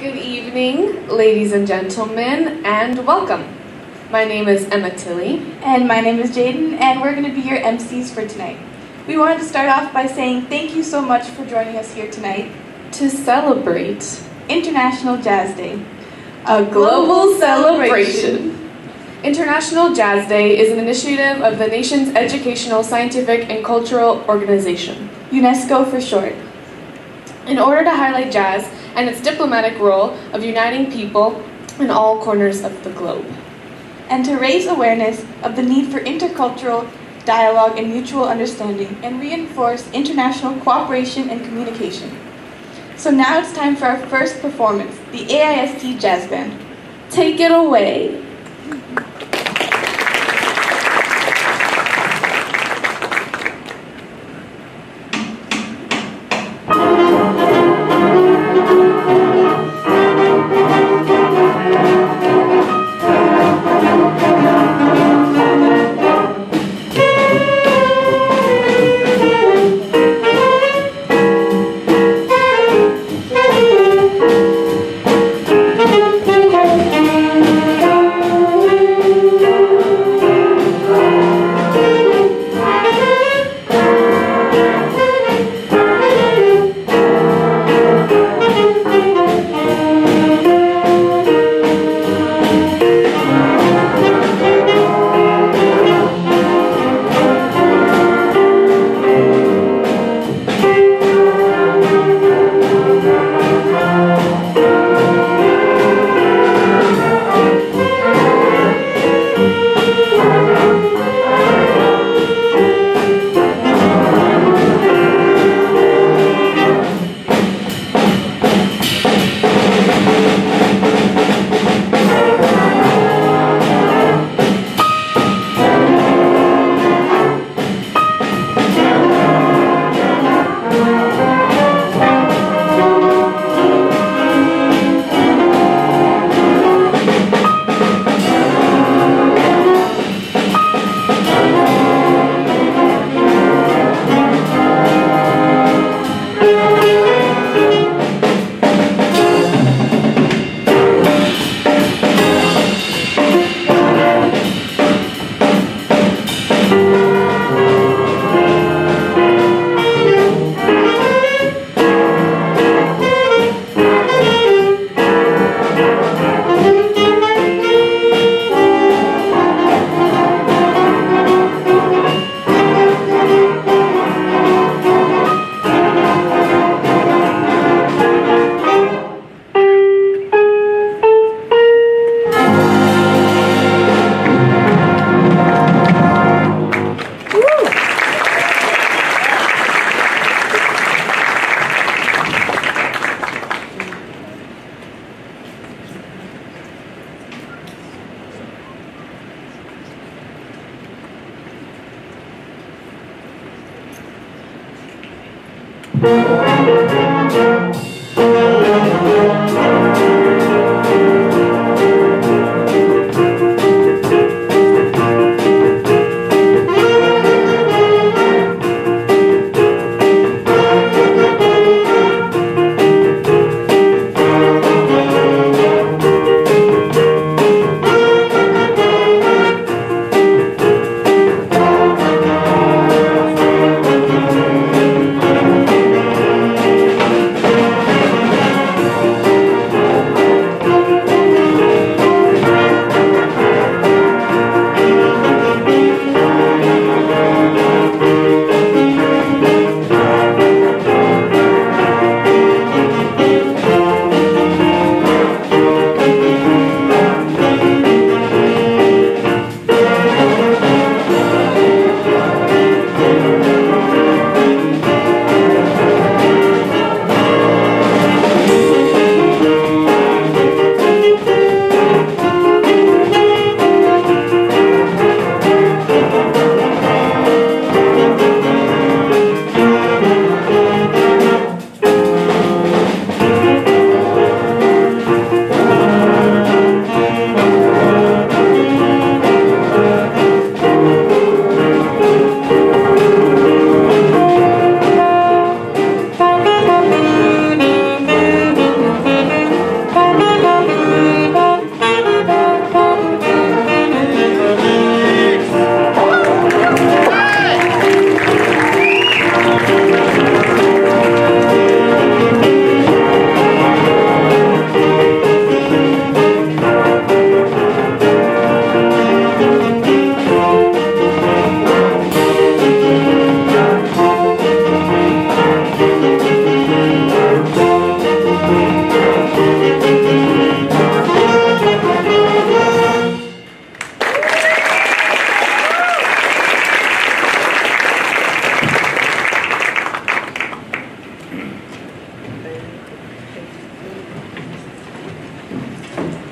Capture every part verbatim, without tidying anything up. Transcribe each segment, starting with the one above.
Good evening, ladies and gentlemen, and welcome. My name is Emma Tilley. And my name is Jaden, and we're going to be your M Cs for tonight. We wanted to start off by saying thank you so much for joining us here tonight To celebrate International Jazz Day, a global celebration. International Jazz Day is an initiative of the nation's educational, scientific, and cultural organization, UNESCO for short. in order to highlight jazz and its diplomatic role of uniting people in all corners of the globe. And to raise awareness of the need for intercultural dialogue and mutual understanding, and reinforce international cooperation and communication. So now it's time for our first performance, the A I S D Jazz Band. Take it away.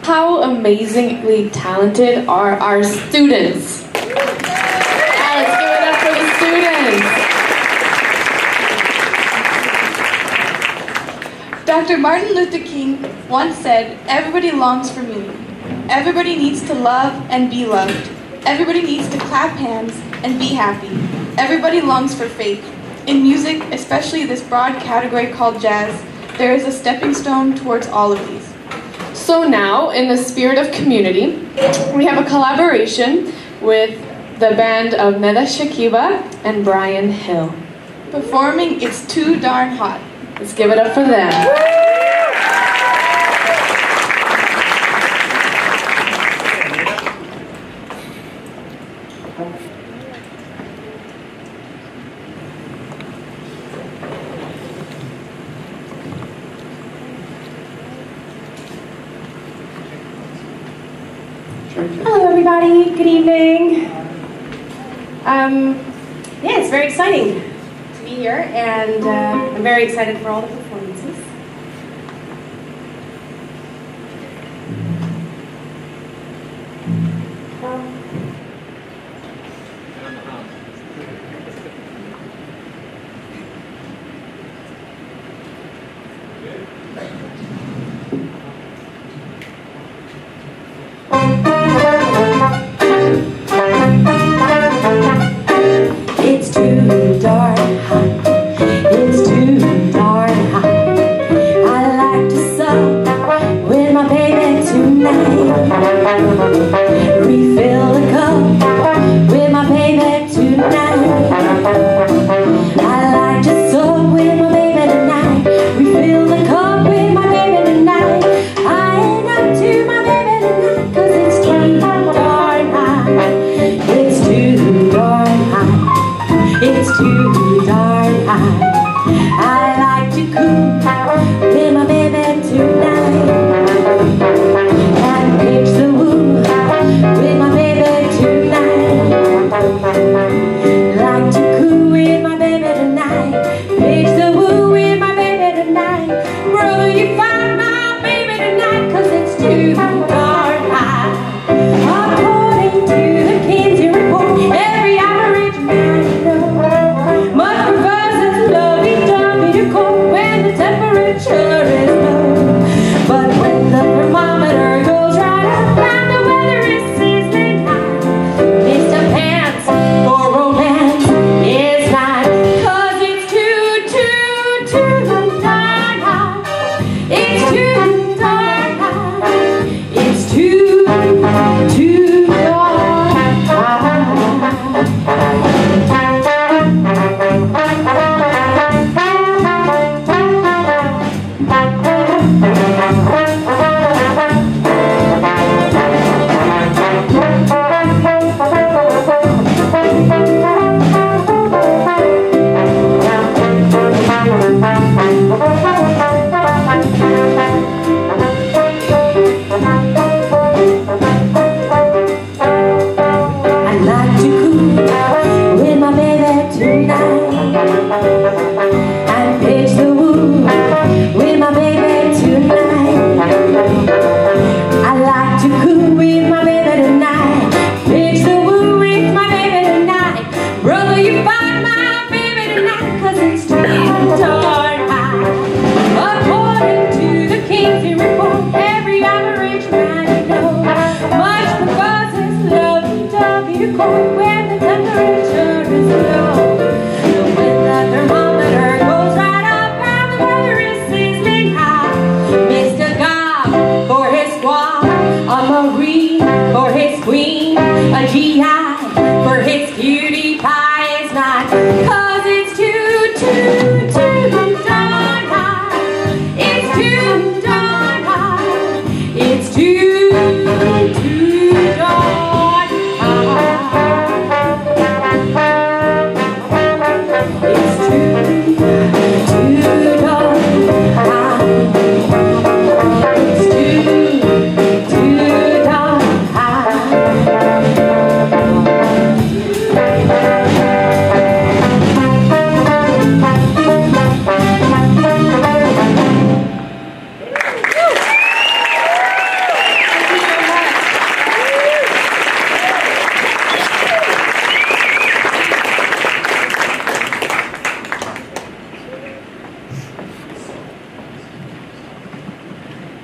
how amazingly talented are our students? Yeah, let's give it up for the students. Doctor Martin Luther King once said, "Everybody longs for meaning. Everybody needs to love and be loved. Everybody needs to clap hands and be happy. Everybody longs for faith. In music, especially this broad category called jazz, there is a stepping stone towards all of these." So now, in the spirit of community, we have a collaboration with the band of Neda Shakiba and Brian Hill. Performing It's Too Darn Hot. Let's give it up for them. Hello everybody, good evening. Um, yeah, it's very exciting to be here, and uh, I'm very excited for all the performances. It's too darn hot. It's too darn hot. I like to sup with my baby tonight. Refill the cup with my baby tonight. I like to sup with my baby tonight. Refill the cup with my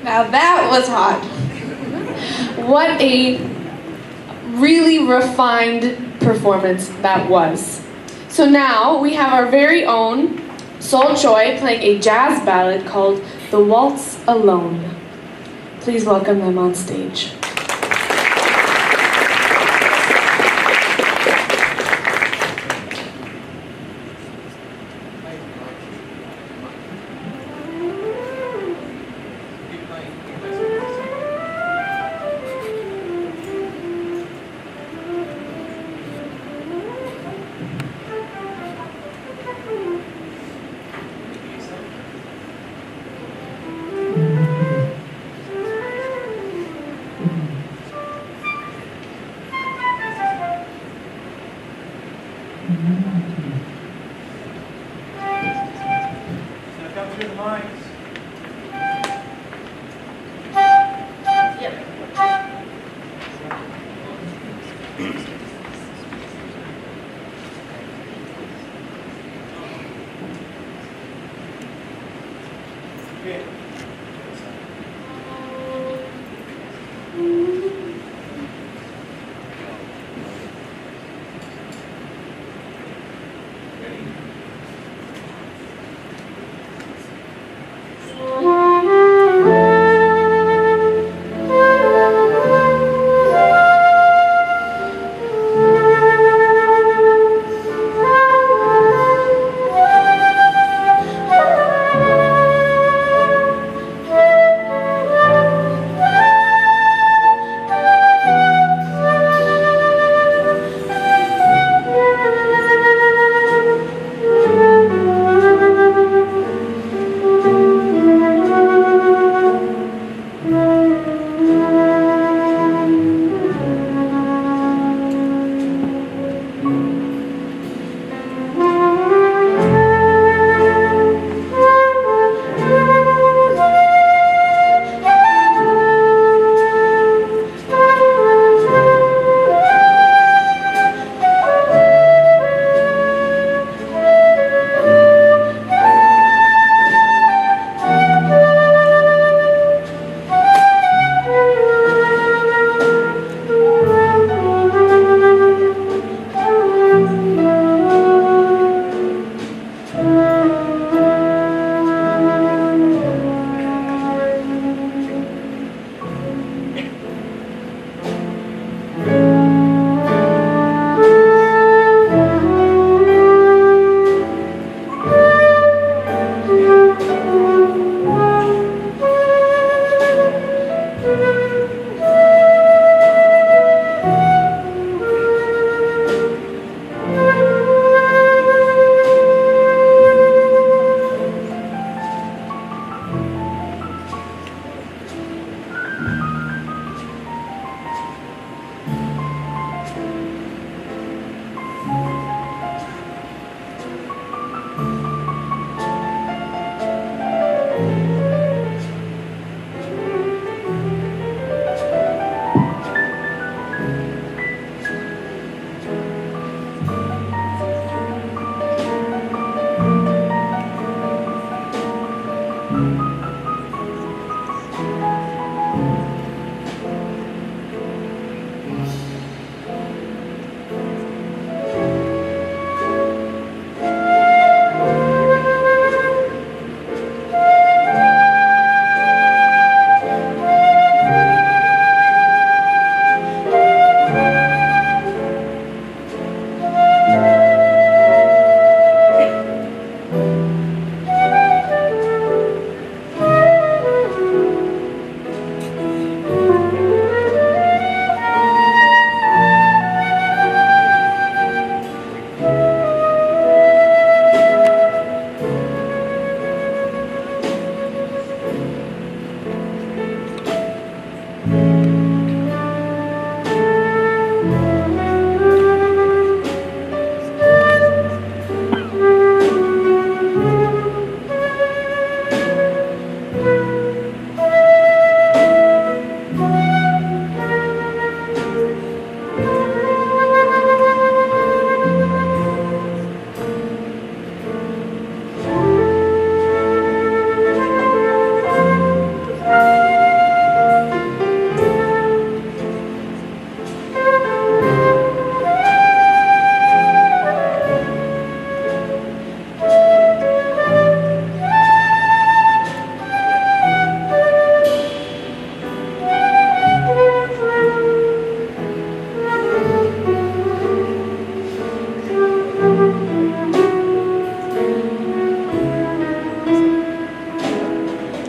Now that was hot. What a really refined performance that was. So now we have our very own Sol Choi playing a jazz ballad called The Waltz Alone. Please welcome them on stage.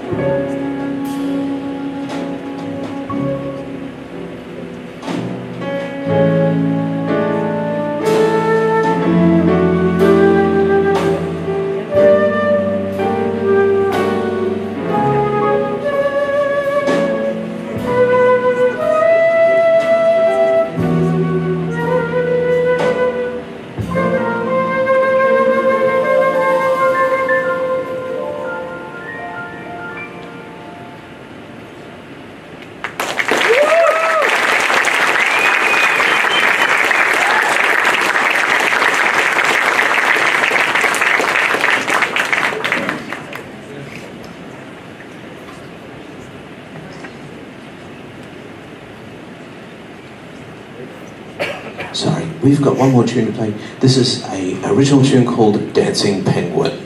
Sorry, we've got one more tune to play. This is a original tune called Dancing Penguin.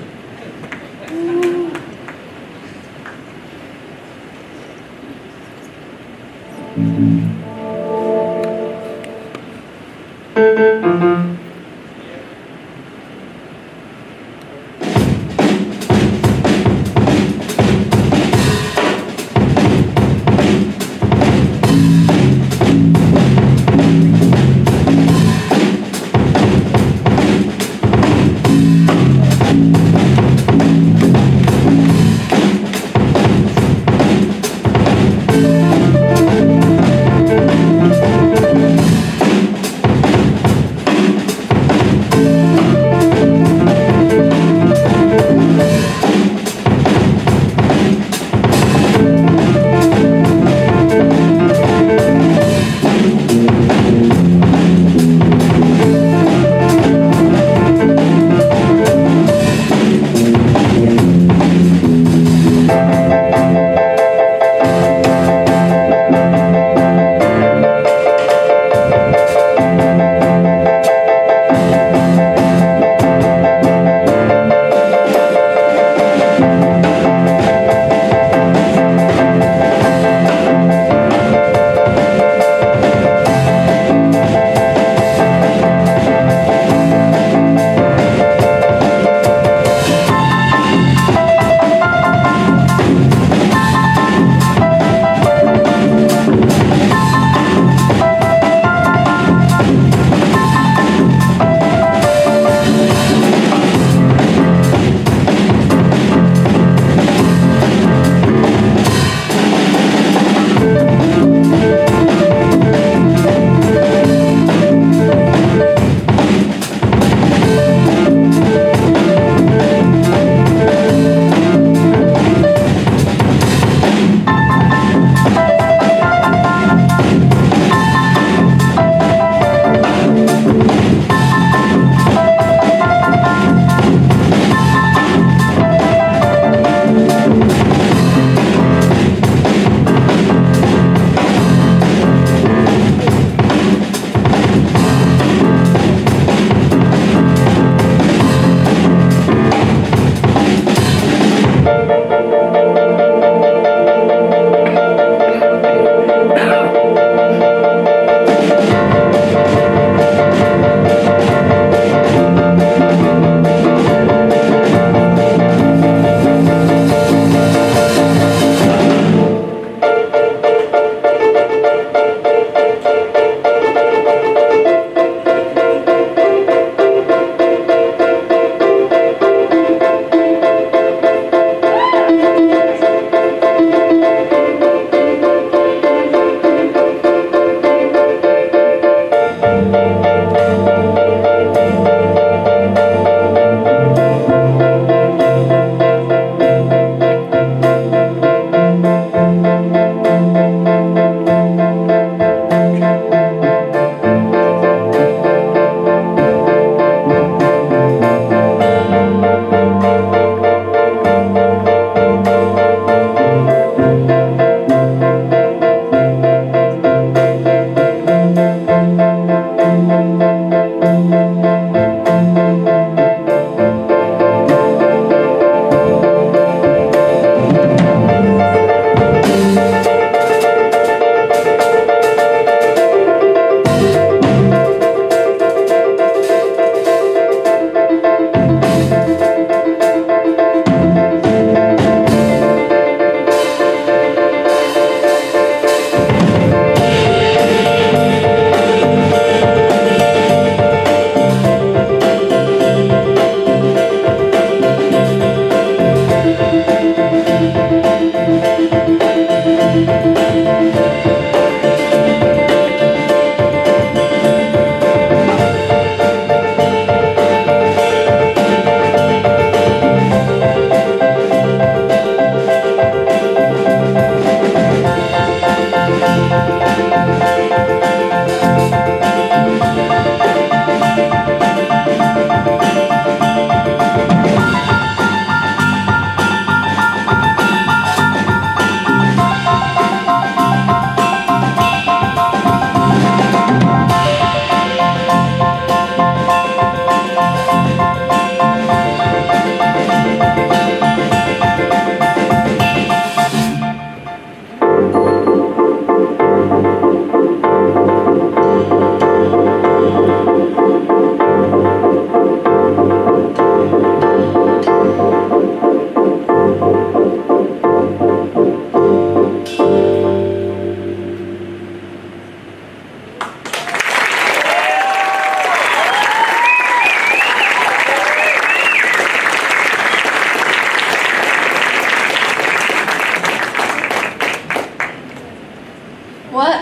Thank you.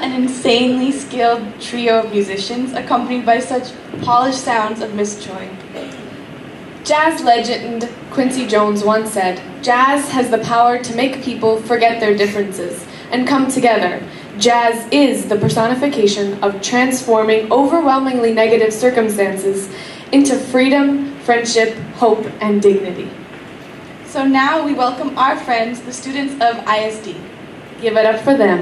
an insanely skilled trio of musicians accompanied by such polished sounds of Miss Choi. Jazz legend Quincy Jones once said, "Jazz has the power to make people forget their differences and come together. Jazz is the personification of transforming overwhelmingly negative circumstances into freedom, friendship, hope, and dignity." So now we welcome our friends, the students of I S D. Give it up for them.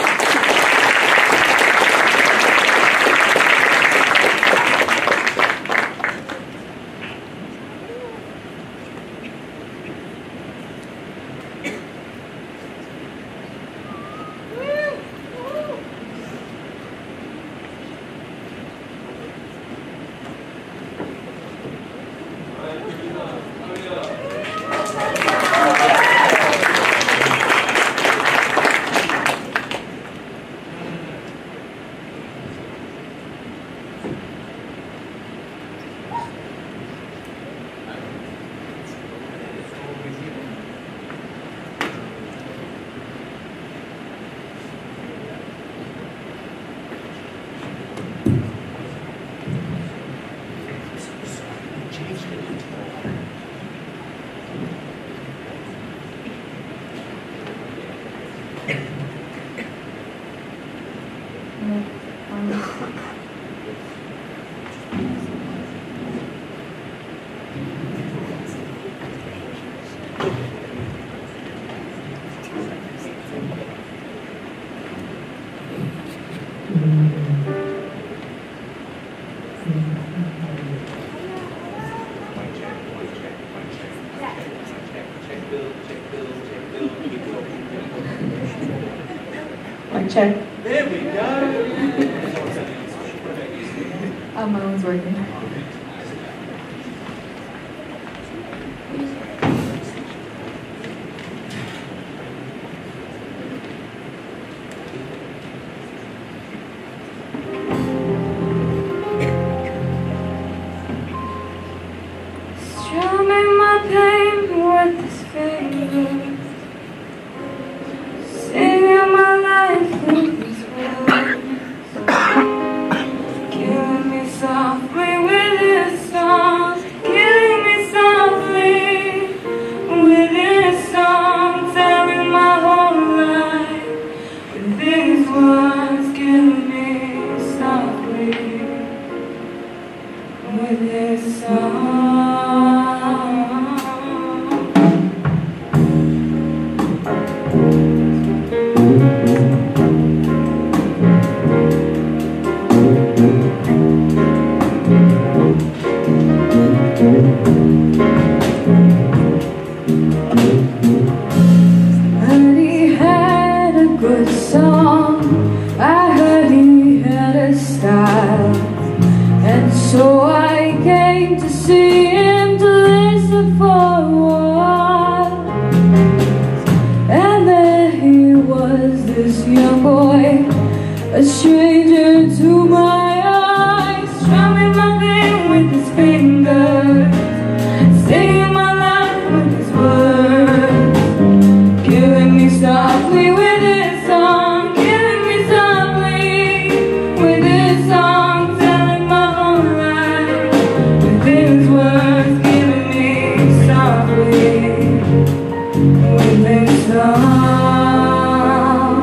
Check. There we go. Oh, my one's working. Strumming my pain with his fingers, singing my life with his words, killing me softly with his songs, killing me softly with his songs, telling my whole life with his words, killing me softly with his songs. And he had a good song, I heard he had a style, and so I came to see him to listen for a while. And there he was, this young boy, a stranger to my eyes, strumming my thing with his fingers, singing my life with his words, killing me softly with his song, killing me softly with his song, telling my own life with his words, killing me softly with his song.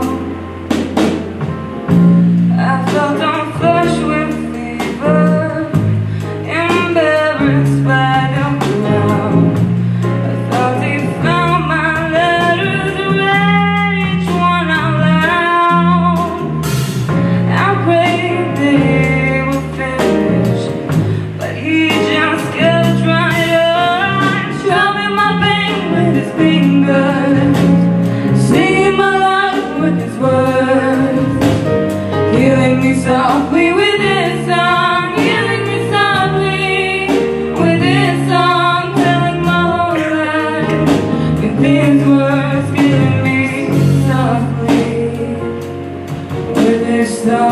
I felt on flesh with fever, embarrassed by the crowd. I thought he found my letters, read each one out loud. I prayed they would finish, but he just kept trying, strumming my pain with his fingers, singing my life with his words, killing me softly with his song, killing me softly with his song, telling my whole life with his words, killing me softly with his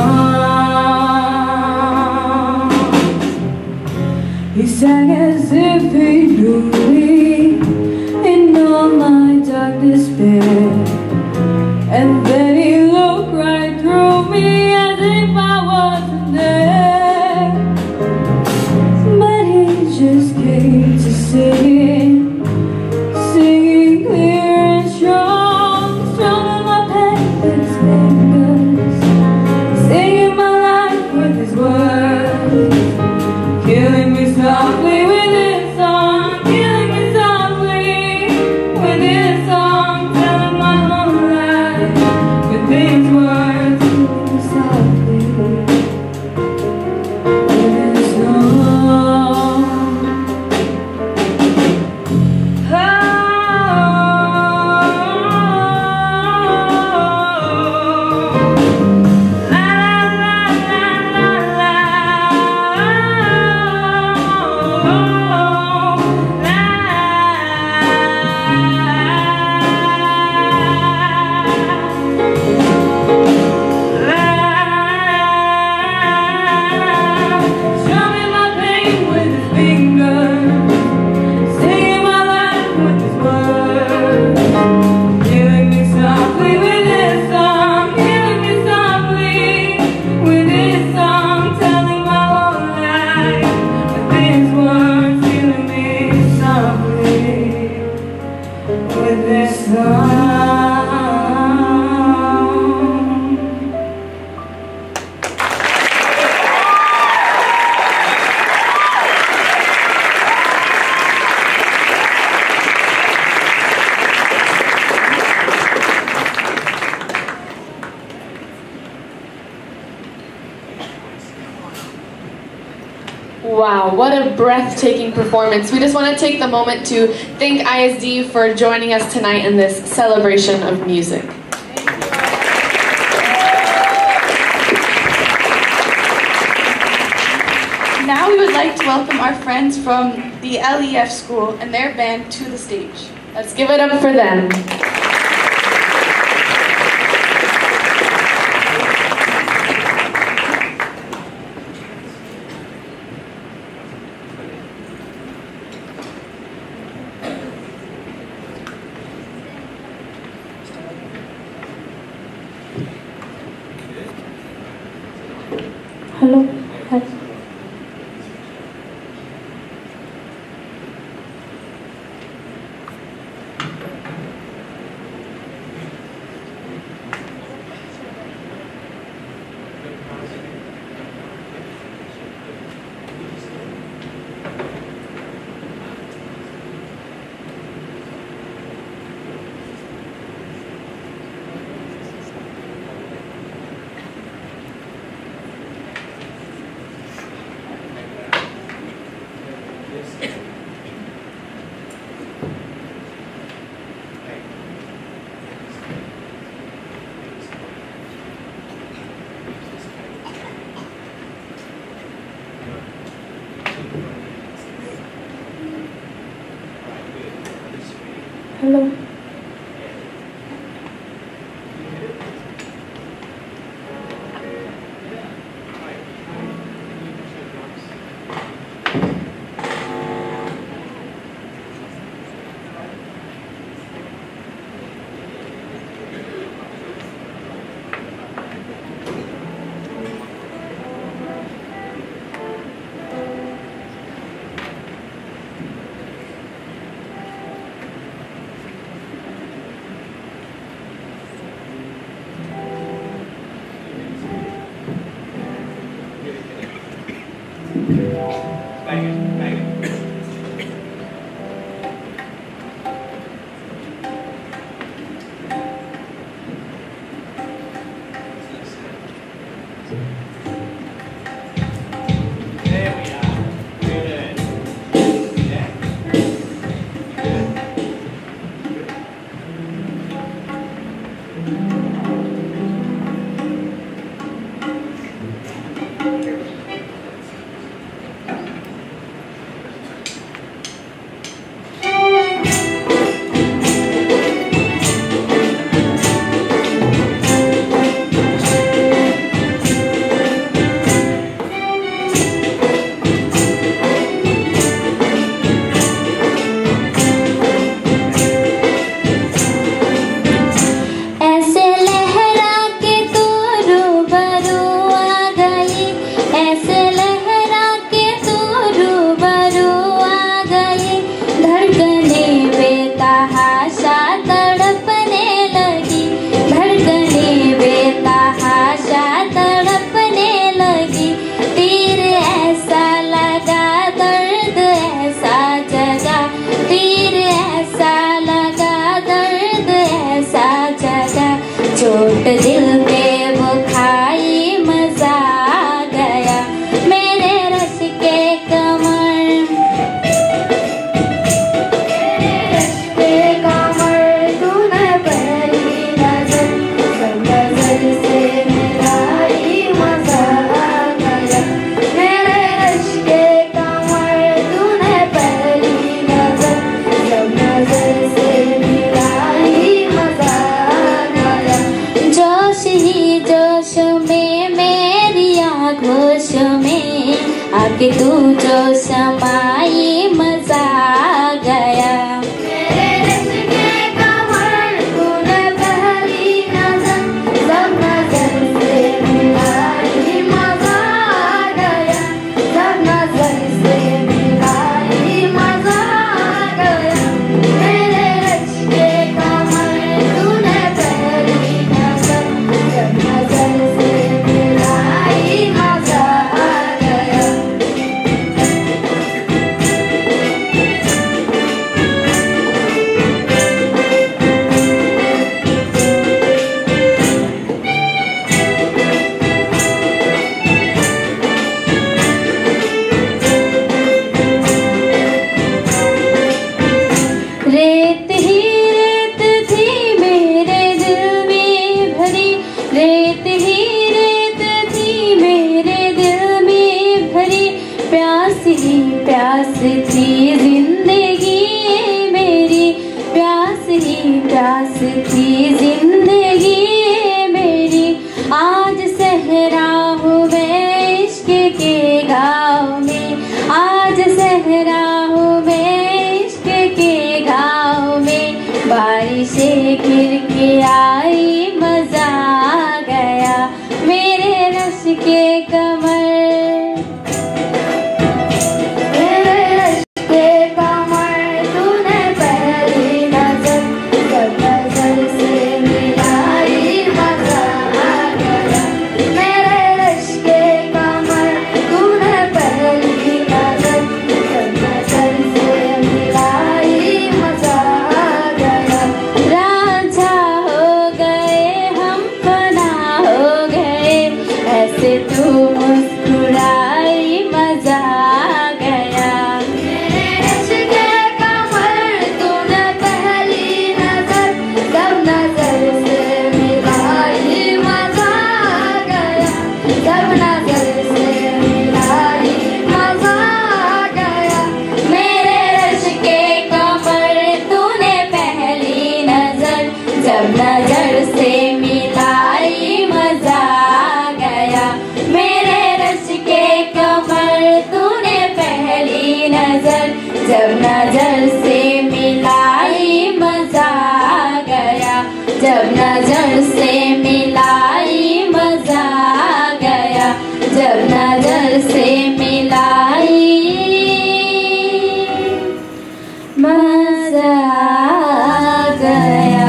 song. He sang as if he knew me in all my dark despair, and then he looked right through me Wow, what a breathtaking performance. We just want to take the moment to thank I S D for joining us tonight in this celebration of music. Now we would like to welcome our friends from the L E F school and their band to the stage. Let's give it up for them. Hello. Hi. Hello. कि तू जो समाई मजा आ गया मेरे rush के कमर तूने पहली नजर सब नजर से मिलाई मजा आ गया सब नजर से मिलाई मजा आ गया मेरे रश के कमर तूने पहली नजर सब नजर से मिलाई मजा आ गया थी जिंदगी मेरी, प्यास ही प्यास थी जिंदगी मेरी। आज सहरा हूँ मैं इश्क के गाँव में, आज सहरा हूँ मैं इश्क के गाँव में। बारिशें गिर के आई मजा आ गया मेरे रश के कमर। जब नजर से मिलाई मजा आ गया, जब नजर से मिलाई मजा आ गया, जब नजर से मिलाई मजा आ गया।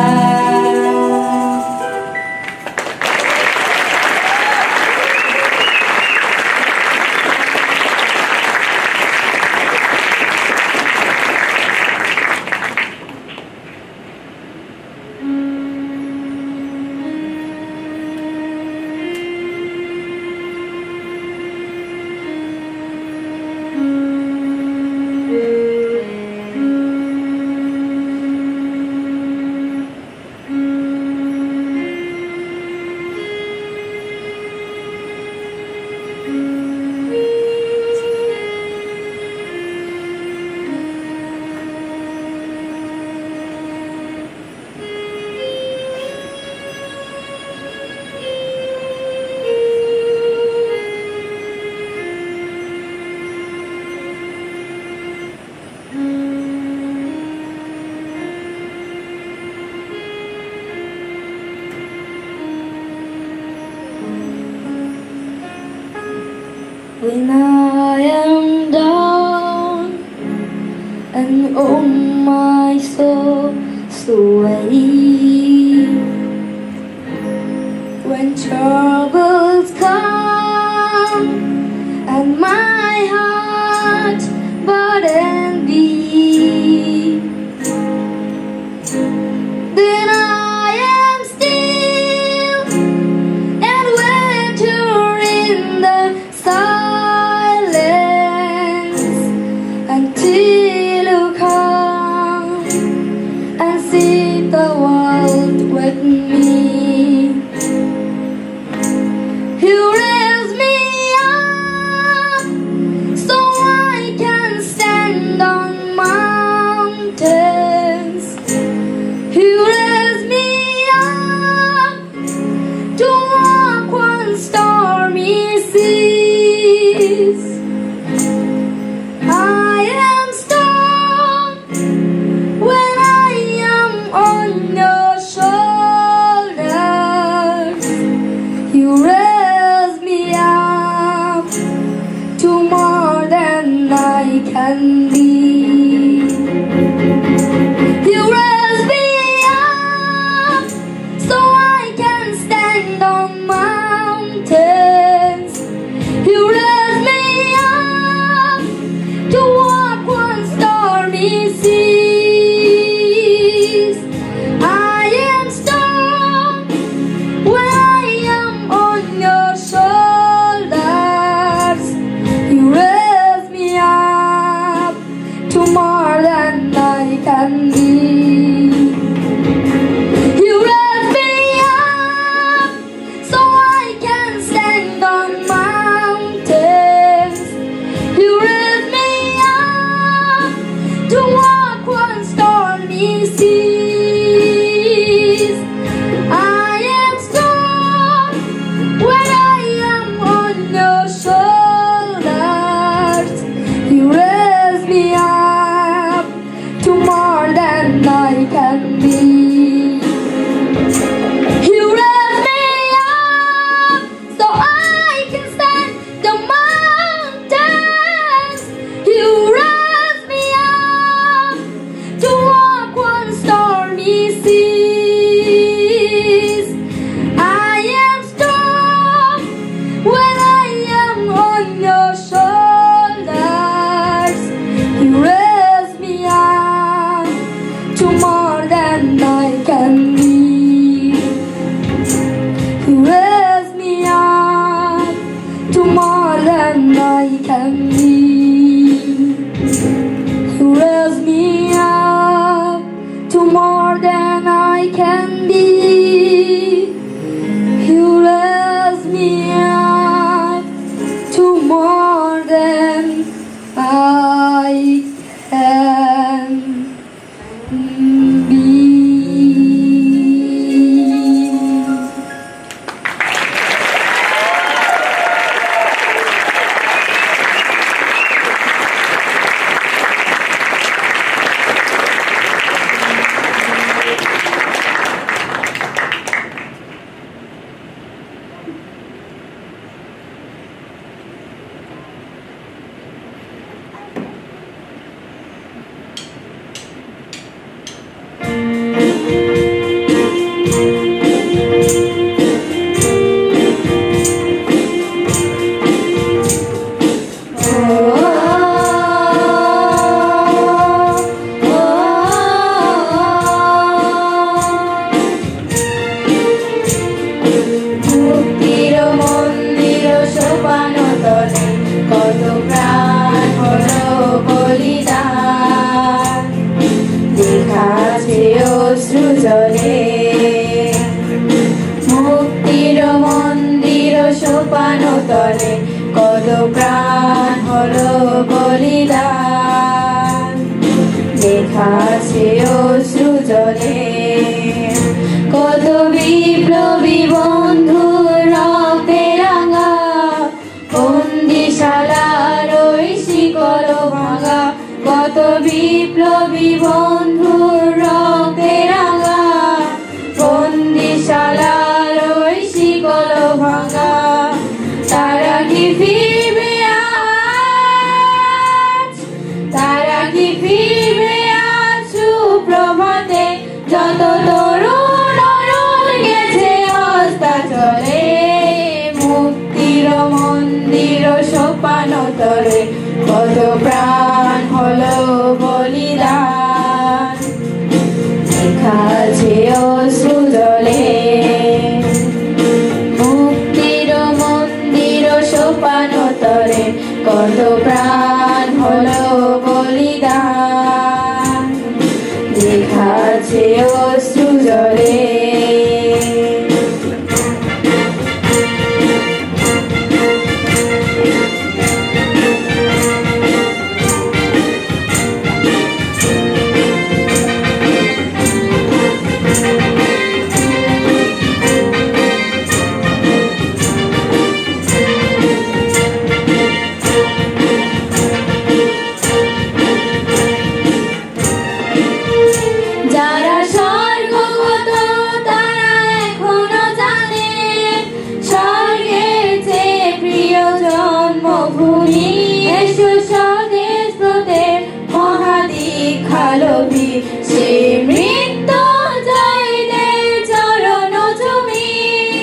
When I am down and oh my soul so weak, when troubles come and my heart burden be, then I am still and winter in the silence until you come and see the world. লেখা আছে অশ্রু জলে কত বিপ্লবী বন্ধুর রক্তে রাঙা বন্দিশালার ওই শিকল ভাঙা কত বিপ্লবী বন্ধুর রক্তে রাঙা বন্দিশালার ওই শিকল ভাঙা তারা কি ফিরবে আজ তারা কি ফিরবে আজ সুপ্রভাতে যত তরুণ অরুণ গেছে অস্তাচলে মুক্তির মন্দির সোপান তলে কত প্রাণ হলো বলিদান লেখা আছে অশ্রু জলে মুক্তির মন্দির সোপান তলে কত প্রাণ হলো বলিদান লেখা আছে অশ্রু জলে যারা স্বর্গগত তারা এখনো জানে স্বর্গের চেয়ে প্রিয় জন্মভূমি এসো স্বদেশ প্রদেশ মহাদীক্ষালোভী সে মৃত্যু জয়ীদের চরণ চুমি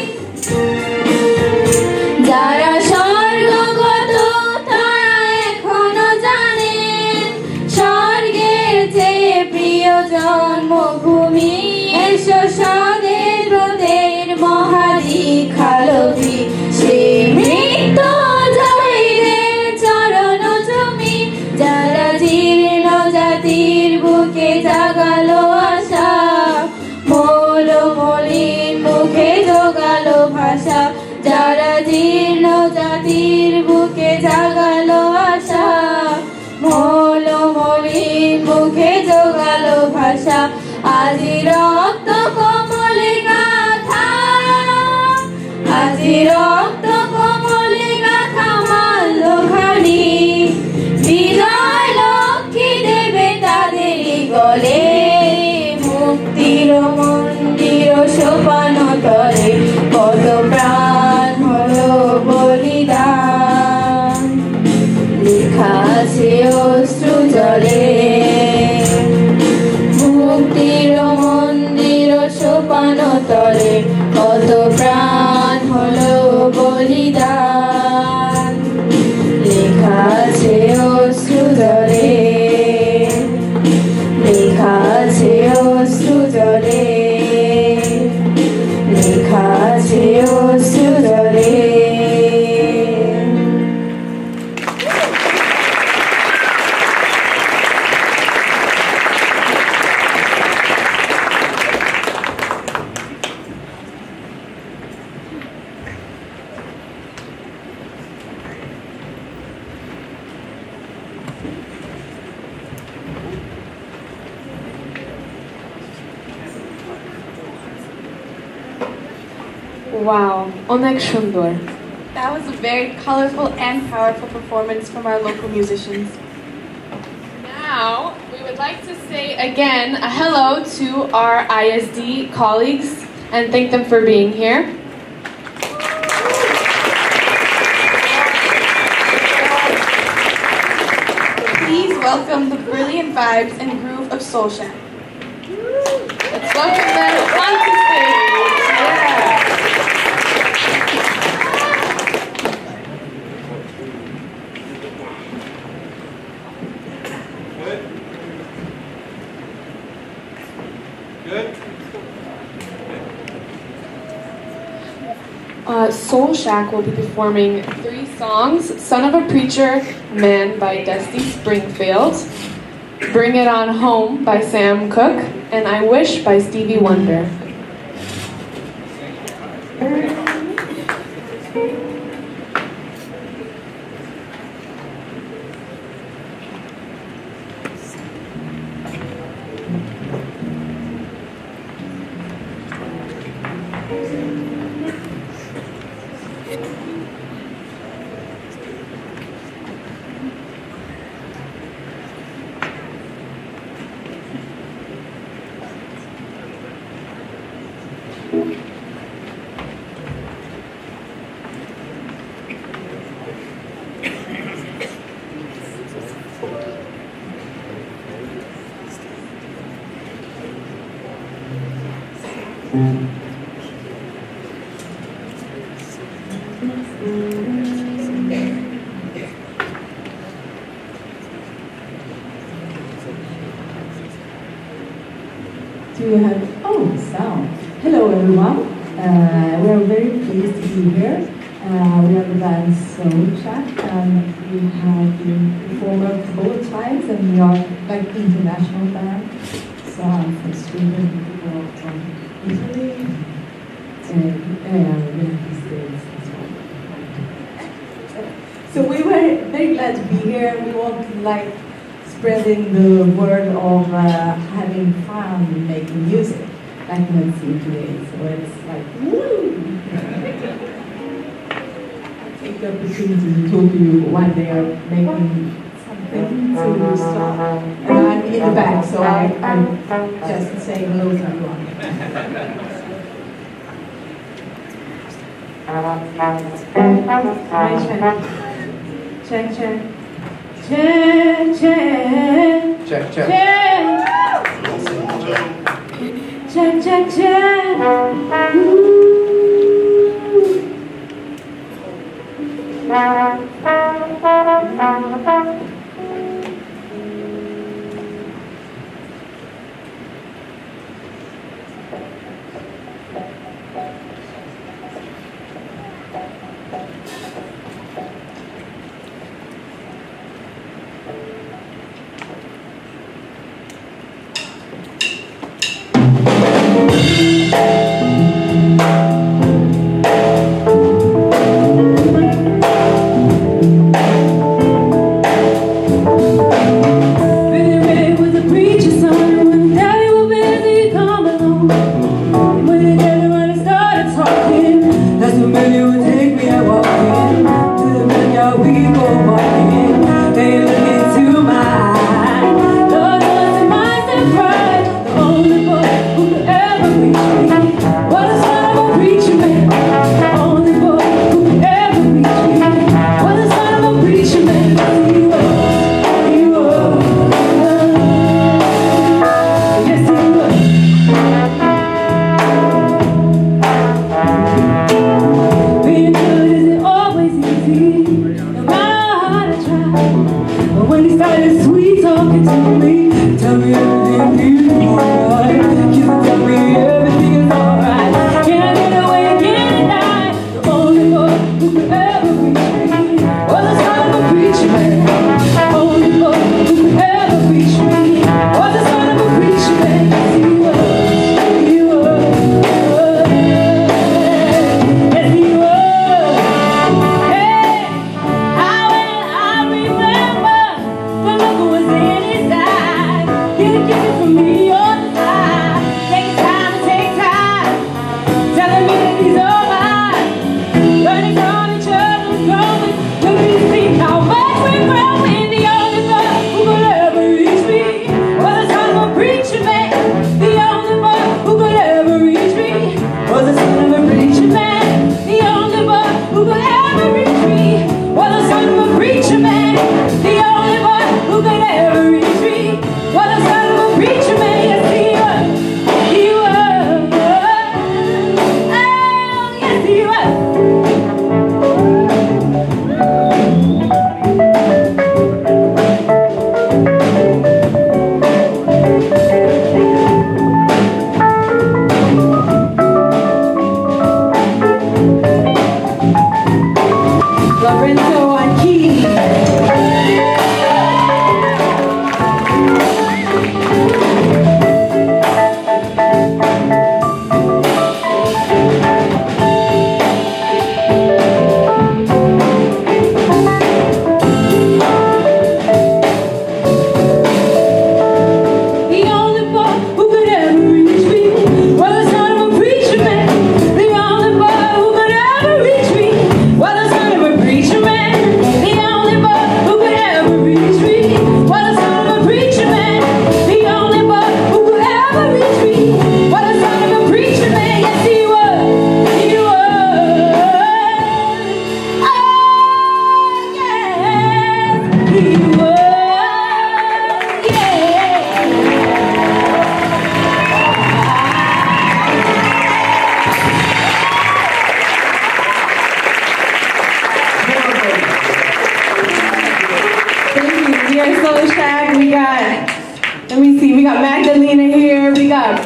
যারা স্বর্গগত তারা এখনো জানে স্বর্গের চেয়ে প্রিয় জন্মভূমি এসো স্বদেশ ব্রতের মহাদীক্ষালোভী সে মৃত্যু জয়ীদের চরণ চুমি যারা জীর্ণ জাতির বুকে জাগালো আশা মৌল মলিন মুখে জোগালো ভাষা যারা জীর্ণ জাতির বুকে জাগালো আশা মৌল মলিন মুখে জোগালো ভাষা আজি রক্ত কমলে গাথা আজি রক্ত কমলে গাথা মাল্য খানি বিজয় লক্ষ্মী দেবে তাদের গলে মুক্তির মন্দির সোপান তলে কত প্রাণ হলো বলিদান লেখা আছে অশ্রু জলে মুক্তির মন্দির সোপান তলে কত প্রাণ হলো বলিদান লেখা আছে অশ্রু জলে লেখা আছে অশ্রু জলে লেখা আছে অশ্রু জলে Wow, অনেক সুন্দর. That was a very colorful and powerful performance from our local musicians. Now, we would like to say again a hello to our I S D colleagues and thank them for being here. Please welcome the brilliant vibes and groove of Soul Shack. Let's welcome them onto stage. Yeah. Good? Uh, Soul Shack will be performing three songs: Son of a Preacher Man by Dusty Springfield, Bring It On Home by Sam Cooke, and I Wish by Stevie Wonder. Do you have, oh, sound. Hello everyone, uh, we are very pleased to be here. Uh, we are the band Soundtrack and we have been performer both times and we are like international band. So I'm from Sweden, people are from Italy, and uh, United States as well. So we were very glad to be here. We want to like spreading the word of uh, having fun making music, like you can see today. So it's like, woo! I take the opportunity to talk to you while they are making something to start. And I'm in the back, so I, I'm just saying hello to everyone. Hi, check. Check, check. Check, check. Check, check. Check, check, check. Ooh.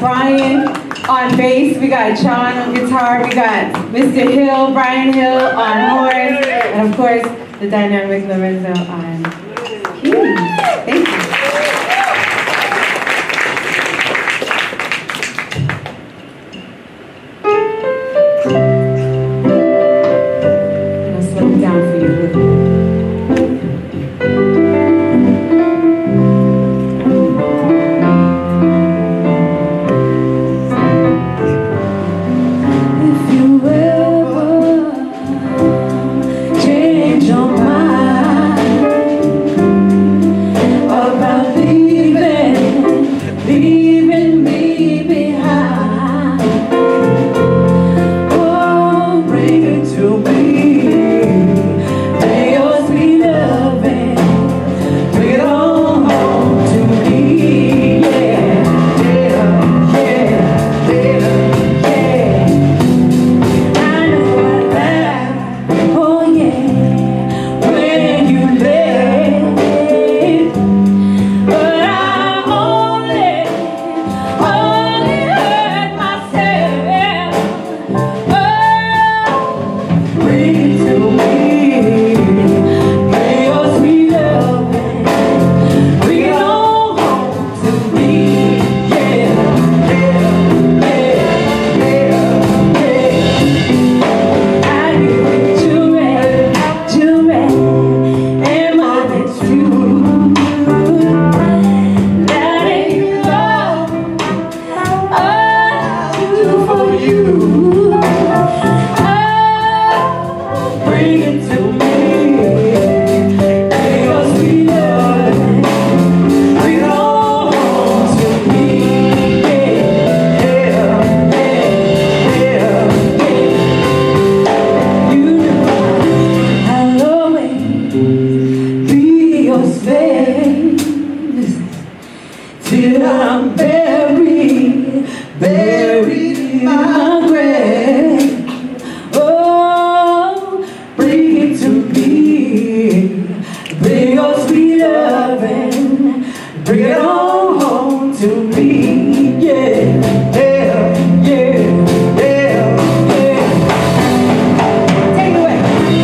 Brian on bass, we got John on guitar, we got Mister Hill, Brian Hill on horns, and of course, the dynamic Lorenzo on keys. Thank you. I'm gonna slow it down for you a little. Till I'm buried, buried in my grave. Oh, bring it to me, bring your sweet loving, bring it on home to me. Yeah, yeah, yeah, yeah, yeah. Take it away.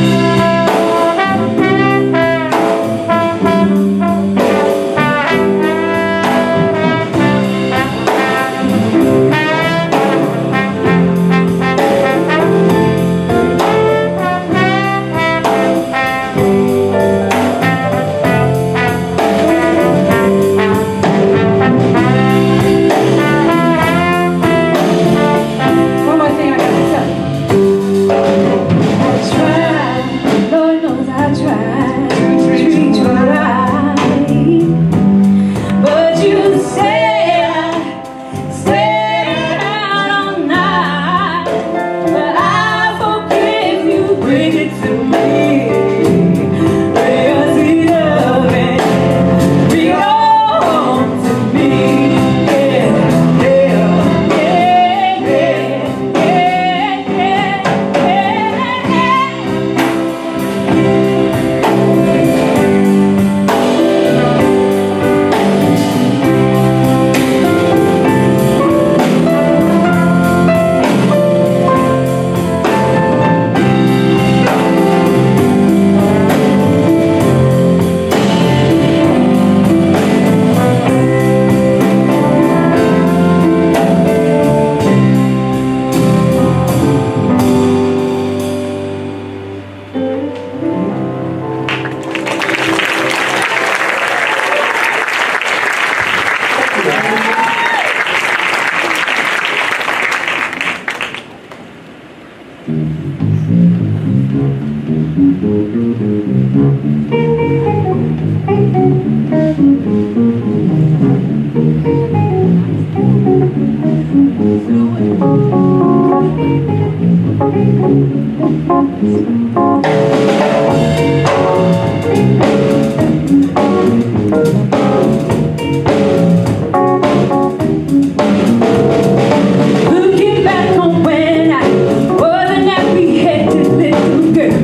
Looking back on when I was an happy-headed little girl.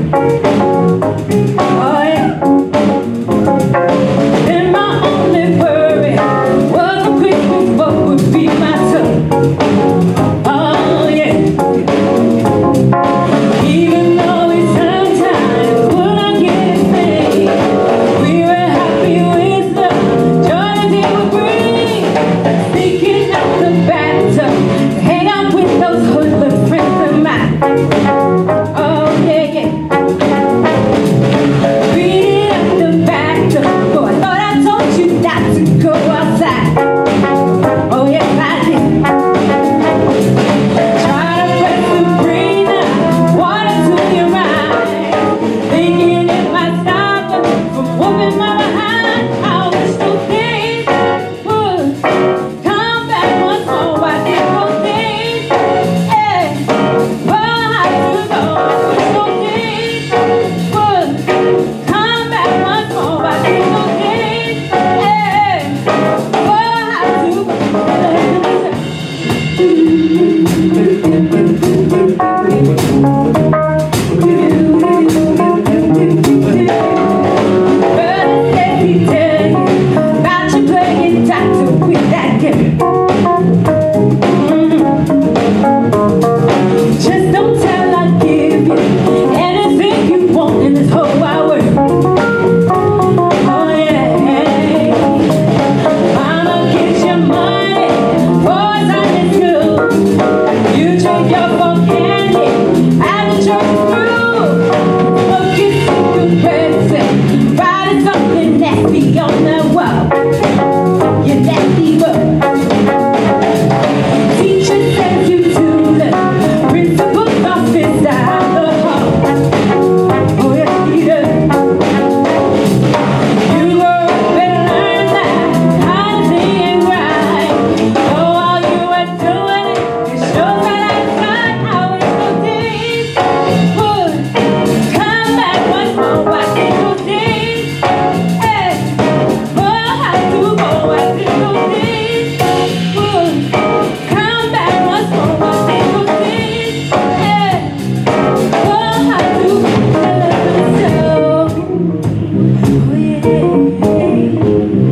Oh yeah. And my only worry was a quick move, what would be my turn. Oh yeah, yeah. Read up the back door. I thought I told you not to go outside. Oh yes, I did. Try to press the breather, water to your mind, thinking it might stop from whooping my behind. I wish those days would come back once more. I think those days, yeah, well, I do know. I wish those days would come back once more. I think those days, yeah, well, I do know. Just don't tell I'll give you anything you want in this whole wide world. Oh yeah, Mama gives you money, boys on your school. You drink your phone candy and the church is through. Smoke your cigarettes and writing something nasty on the wall. You nasty boy. Teacher sends you to the principal's office down the hall. Oh yes, he does. You grow up and learn that honesty ain't right. Oh, while you were doing it, it shows right outside. How wish those days would come back once more. I think those days, hey, well, I do go. I think those days would come back once more. I think those days, hey, well, I do so. Oh yeah, oh yeah,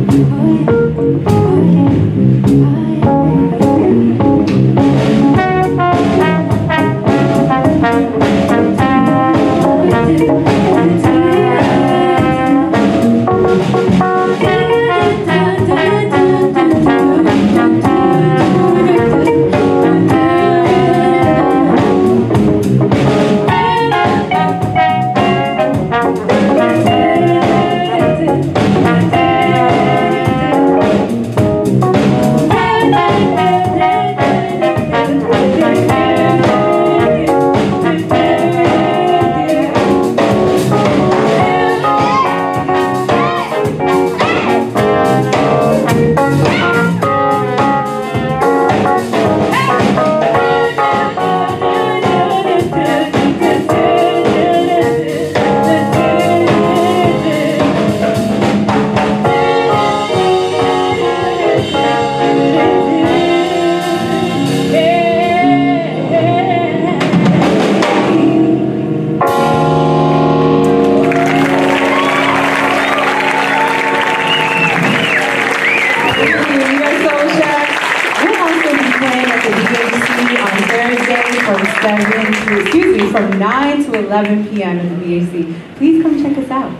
excuse me, from nine to eleven p m in the B A C. Please come check us out.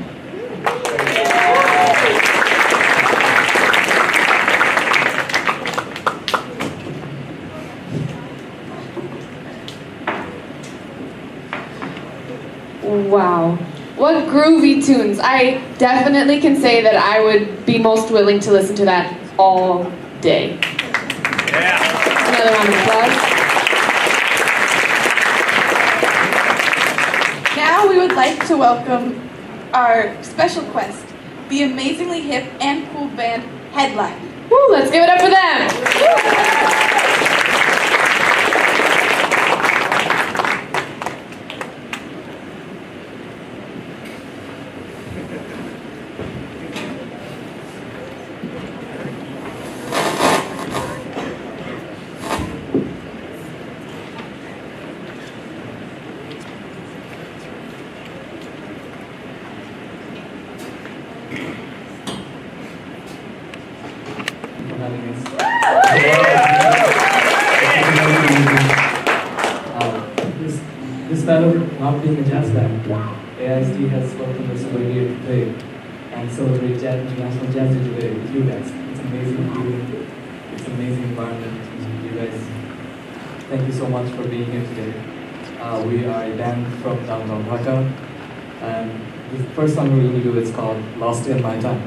Wow. What groovy tunes. I definitely can say that I would be most willing to listen to that all day. Yeah. Another round of applause. Now we would like to welcome our special guest, the amazingly hip and cool band Headline. Woo, let's give it up for them. Instead of not being a jazz band, A I S D has welcomed us over here to play and celebrate jazz, International Jazz Day today with you guys. It's amazing feeling. It's an amazing environment with you guys. Thank you so much for being here today. Uh, we are a band from downtown Dhaka, and the first song we're going to do is called Lost in My Time.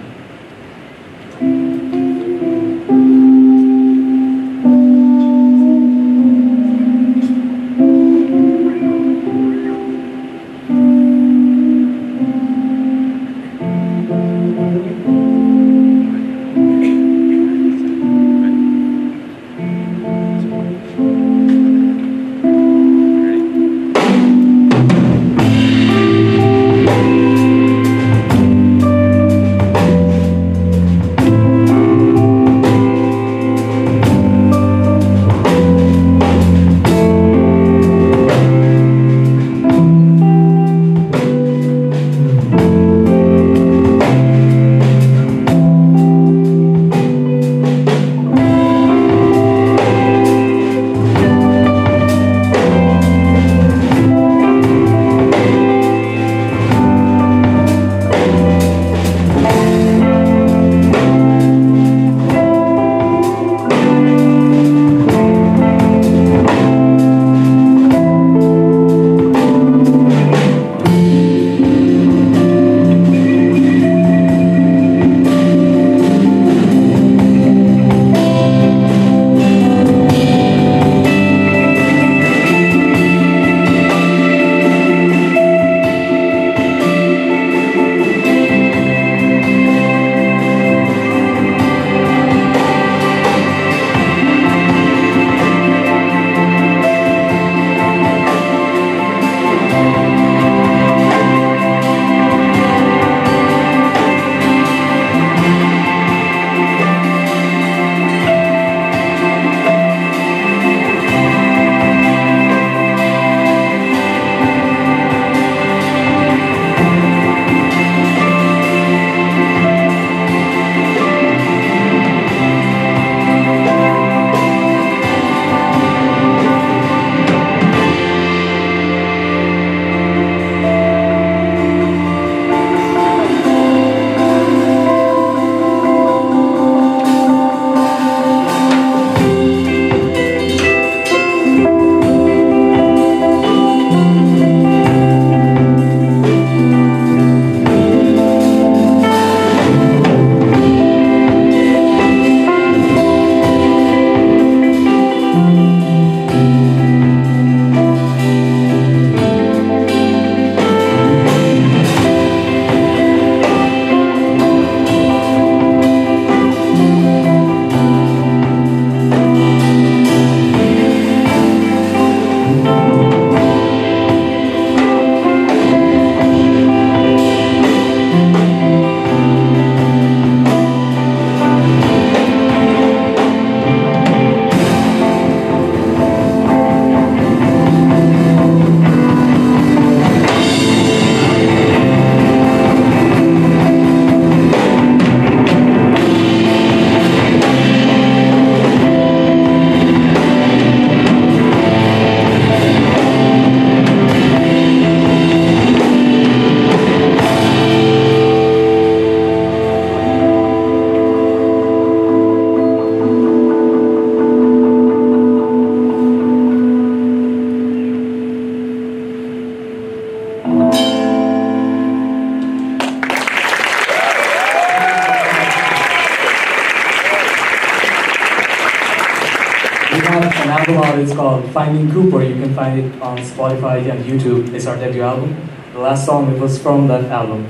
An album out, it's called Finding Cooper. You can find it on Spotify and YouTube. It's our debut album. The last song, it was from that album.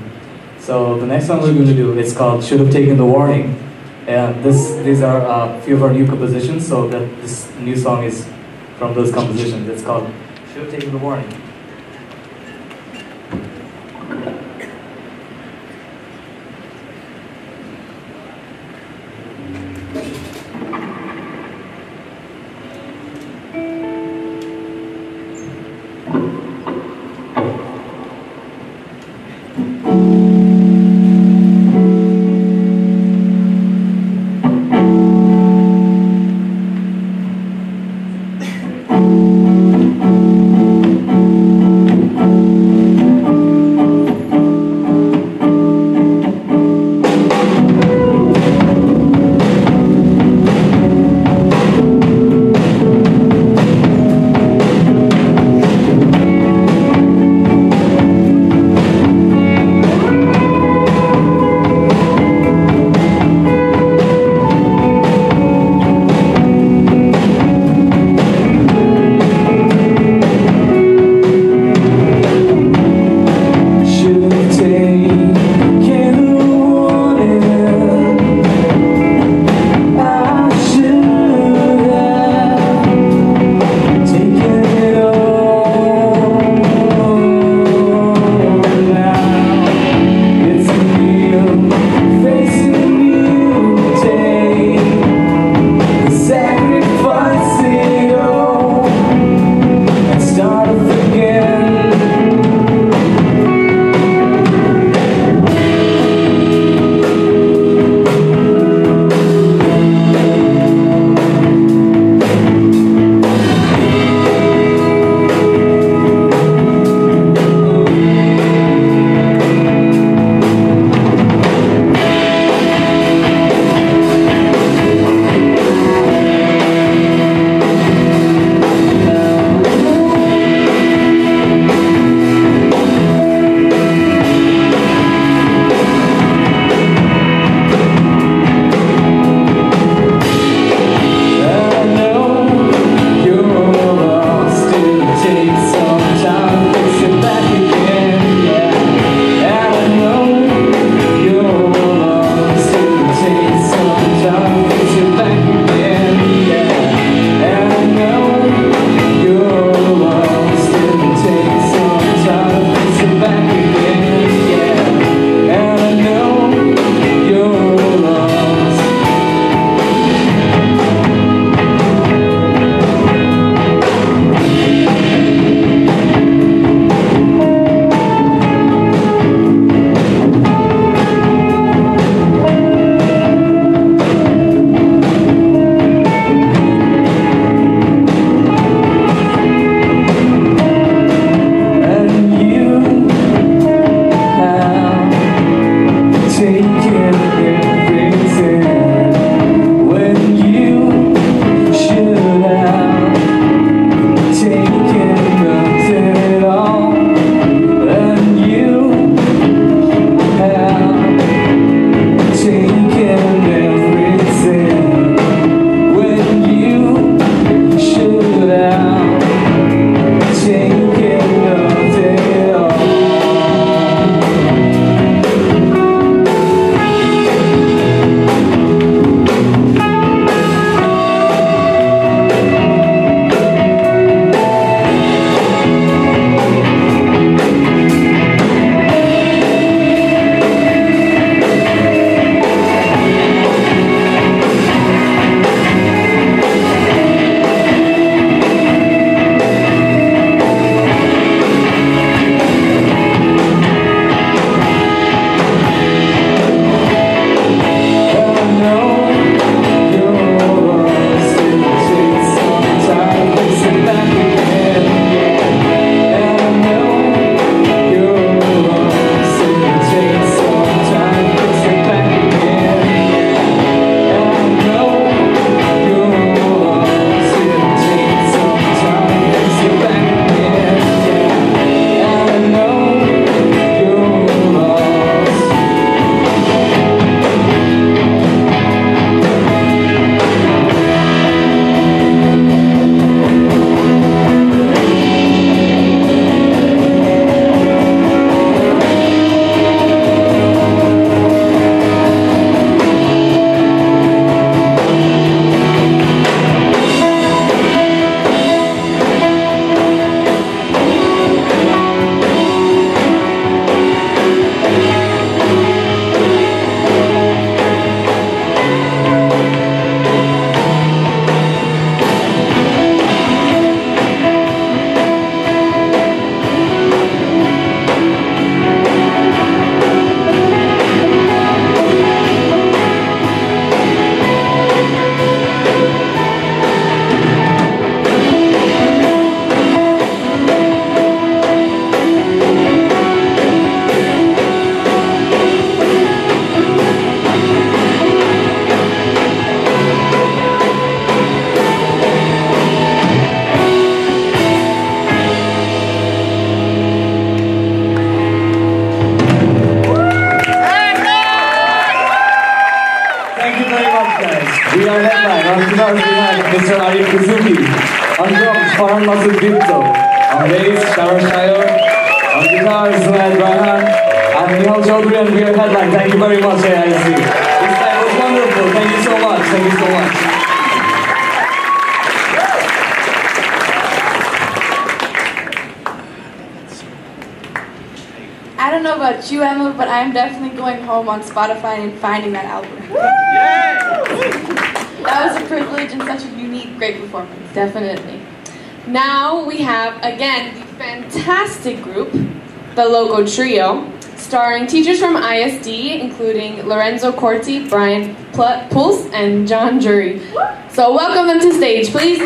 So the next song we're going to do, it's called Should Have Taken the Warning. And this, these are a few of our new compositions, so that this new song is from those compositions. It's called Should Have Taken the Warning. Thank you. Mister Arif Kuzuki. On drums, Farhan Masud Dipto. On bass, Shawar Shayo. On guitar, Zuhaid Rahan. I'm Nihal Chaudhary and we are headline. Thank you very much, A I S D. This time was wonderful. Thank you so much. Thank you so much. I don't know about you, Emma, but I'm definitely going home on Spotify and finding that album. That was a privilege and such a unique, great performance. Definitely. Now we have, again, the fantastic group, the Loco Trio, starring teachers from I S D, including Lorenzo Corti, Brian Pl- Pulse, and John Jury. So welcome them to stage, please.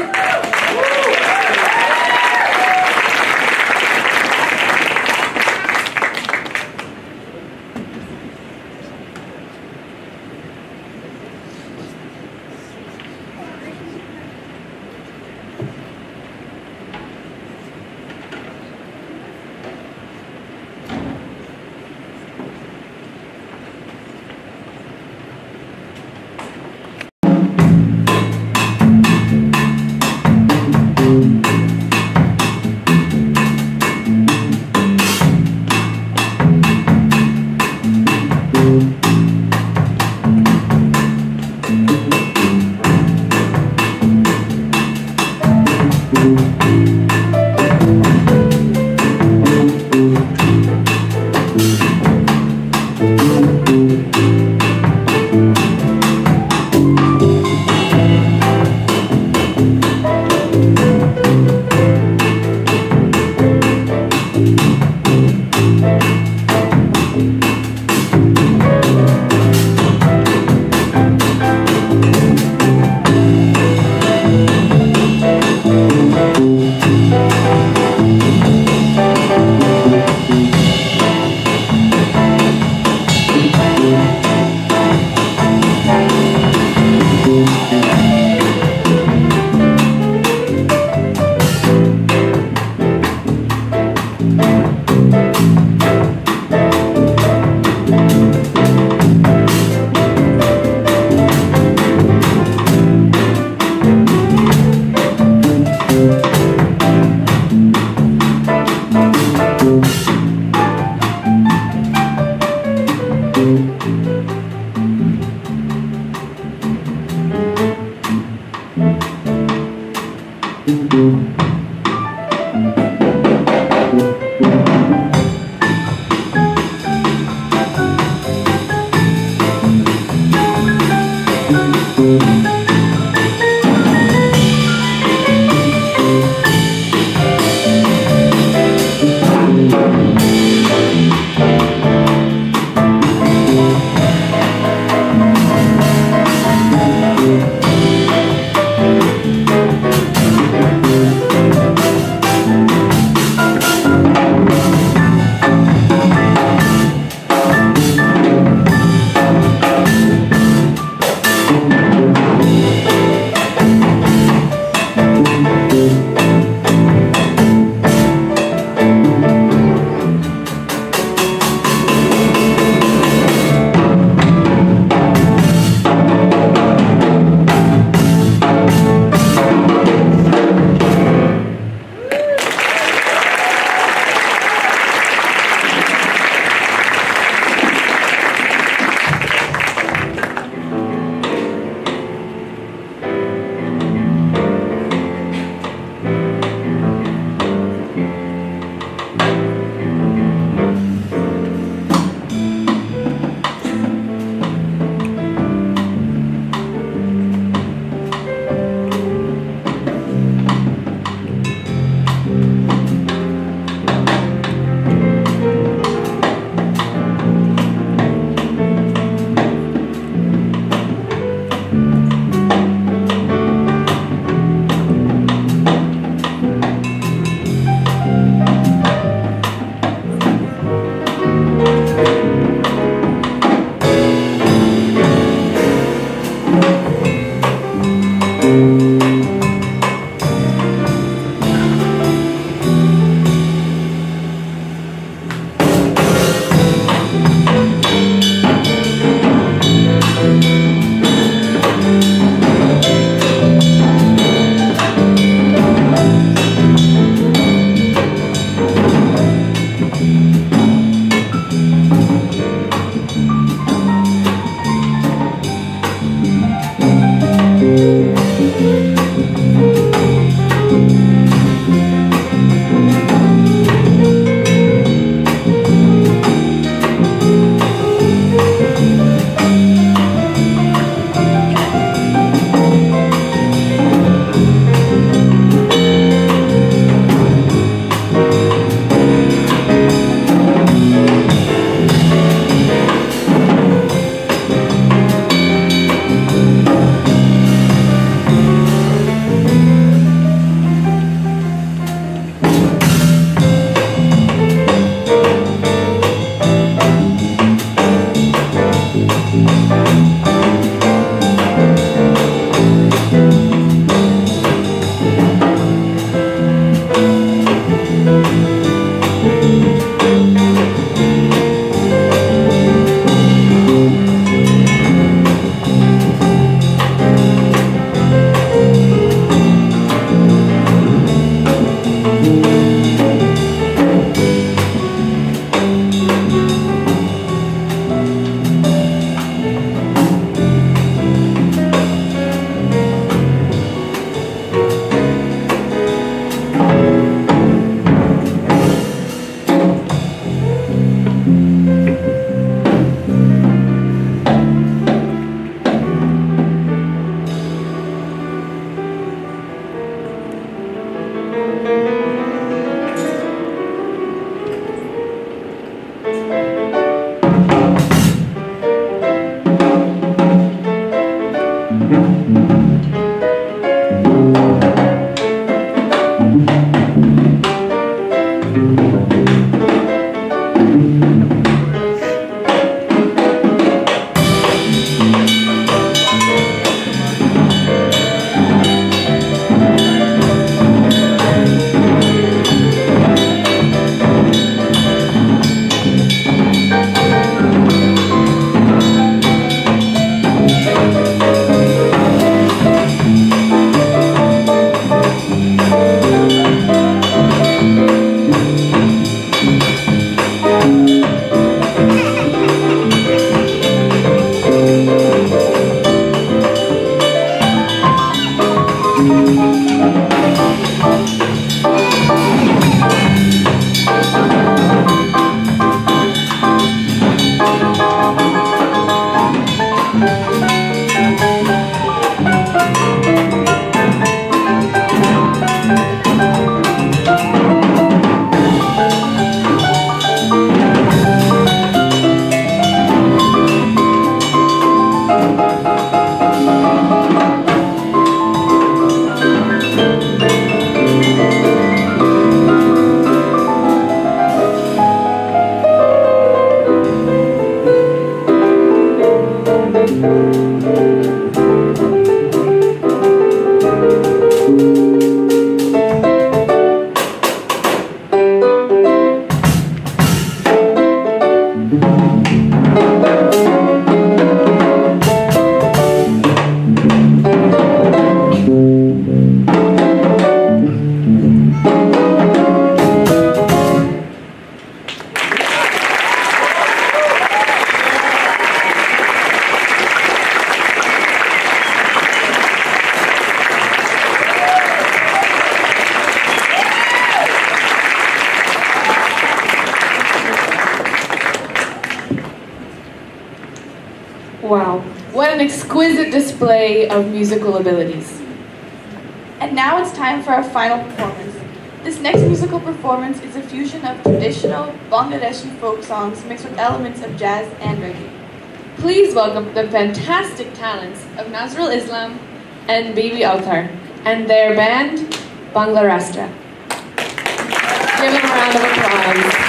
Wow, what an exquisite display of musical abilities. And now it's time for our final performance. This next musical performance is a fusion of traditional Bangladeshi folk songs mixed with elements of jazz and reggae. Please welcome the fantastic talents of Nazrul Islam and Baby Altar and their band, Bangla Rastra. Give them a round of applause.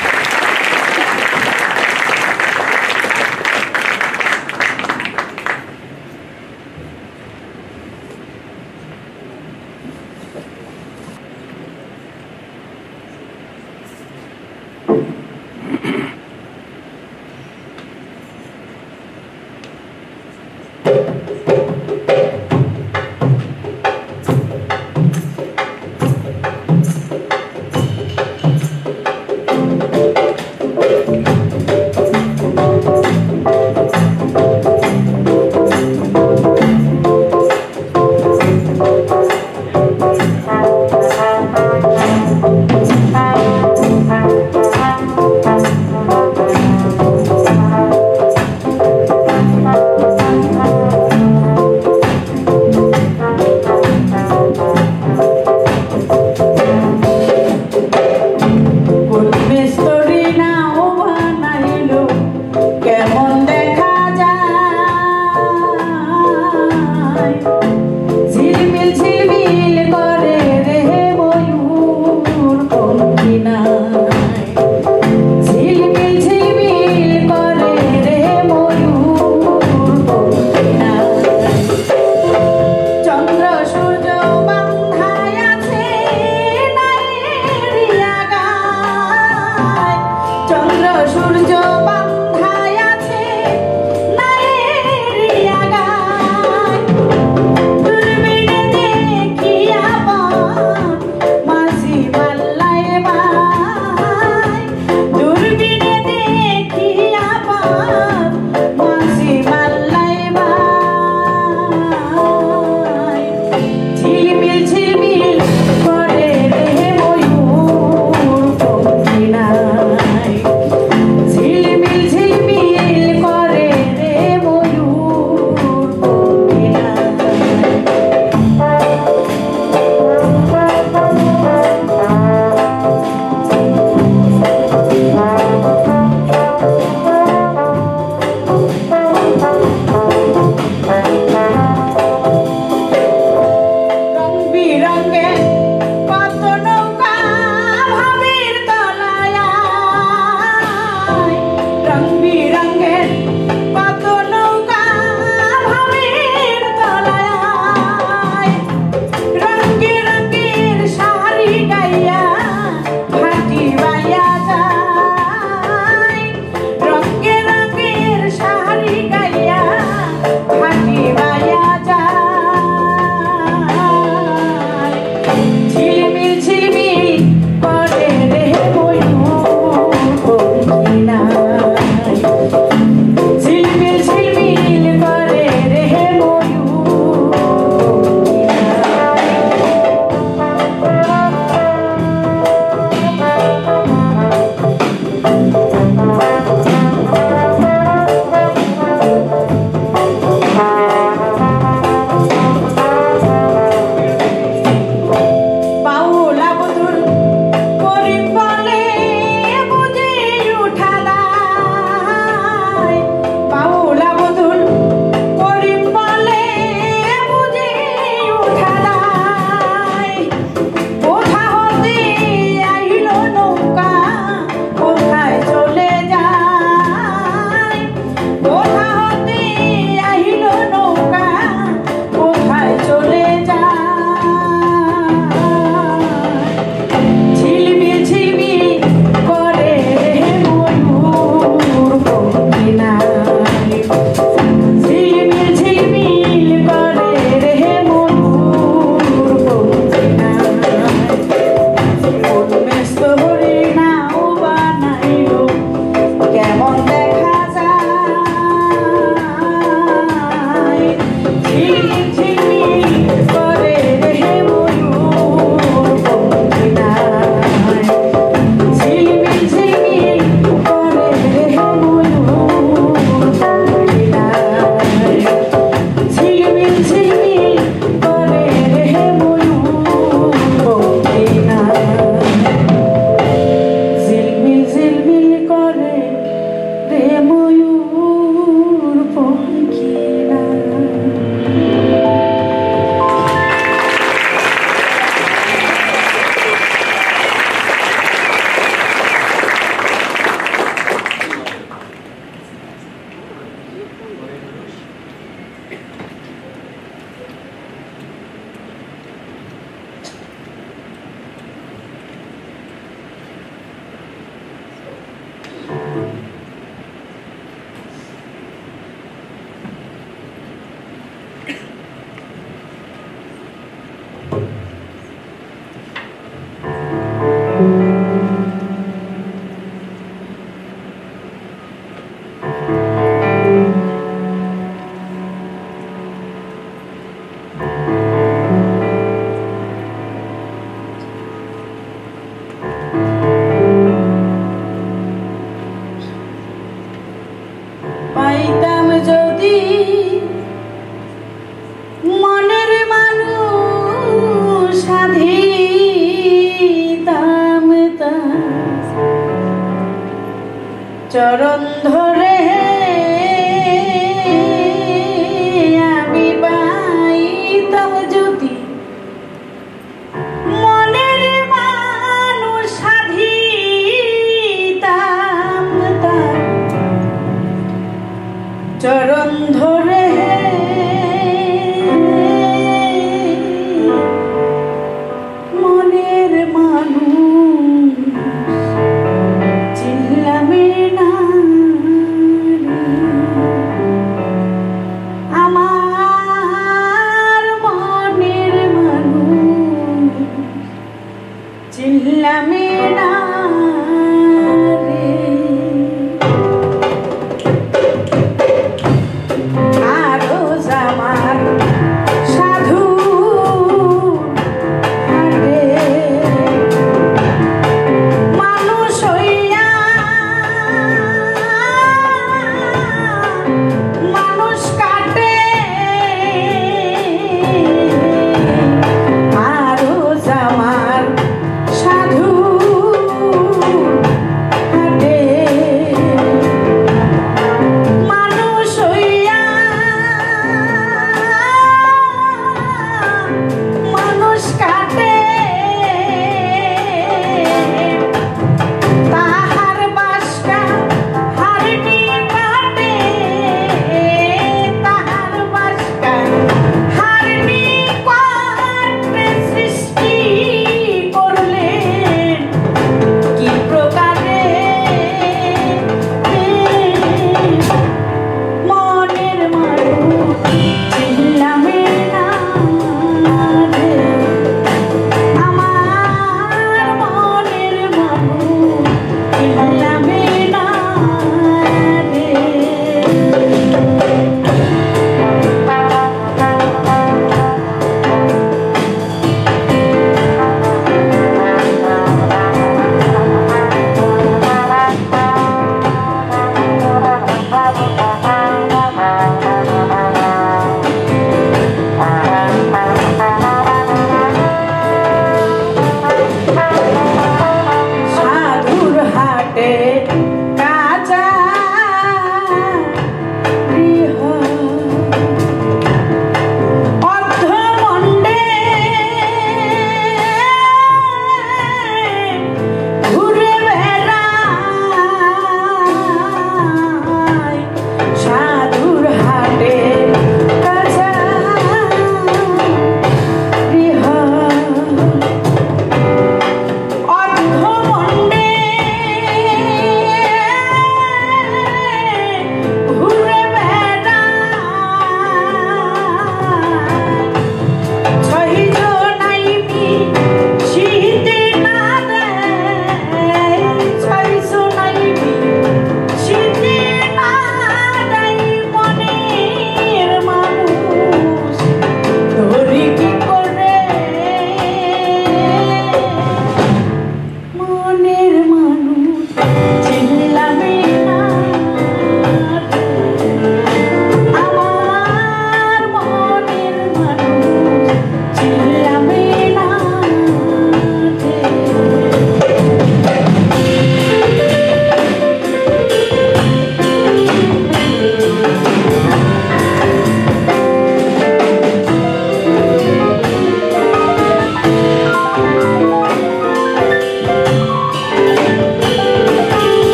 Thank you. চরণ ধরে আমি পাইতাম যদি মনের মানুষ সাধিতাম তার চরণ ধরে মনের মানুষ চিল্লামে না আমার মনের মানুষ চিল্লামে না রে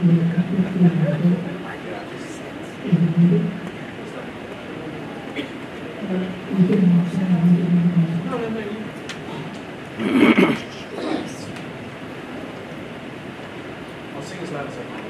I'll sing as loud as I can.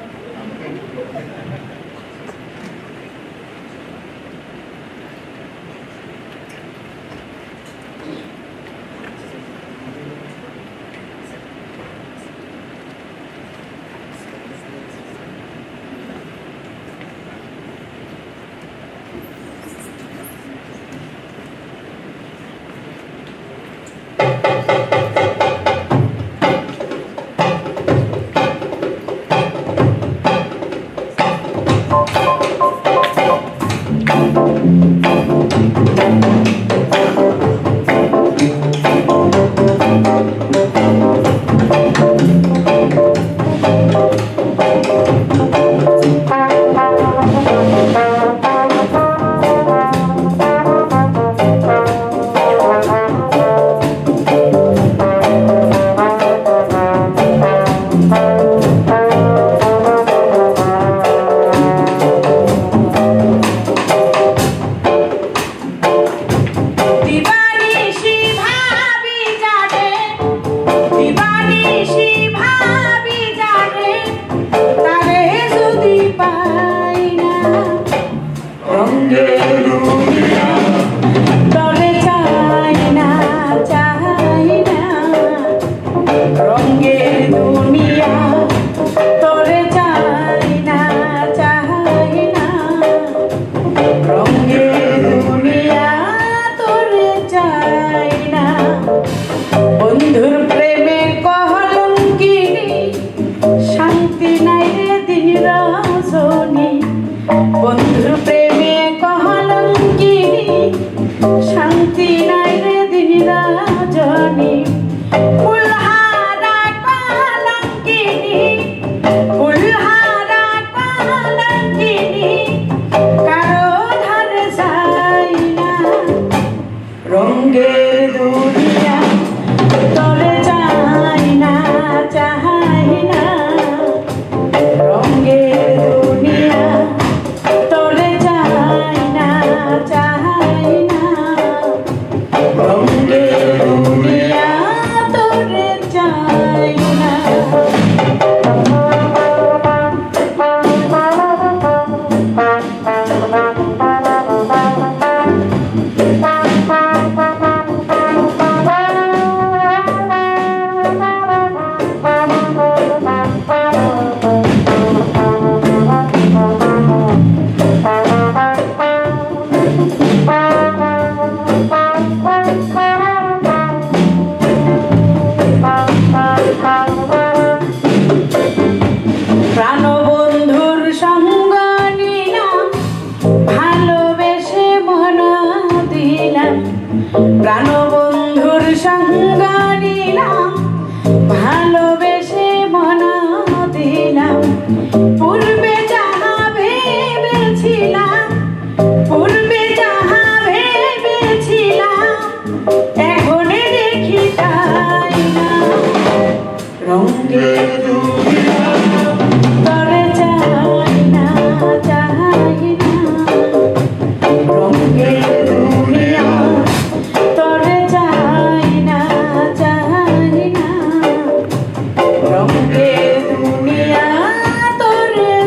Rong ke dunia tore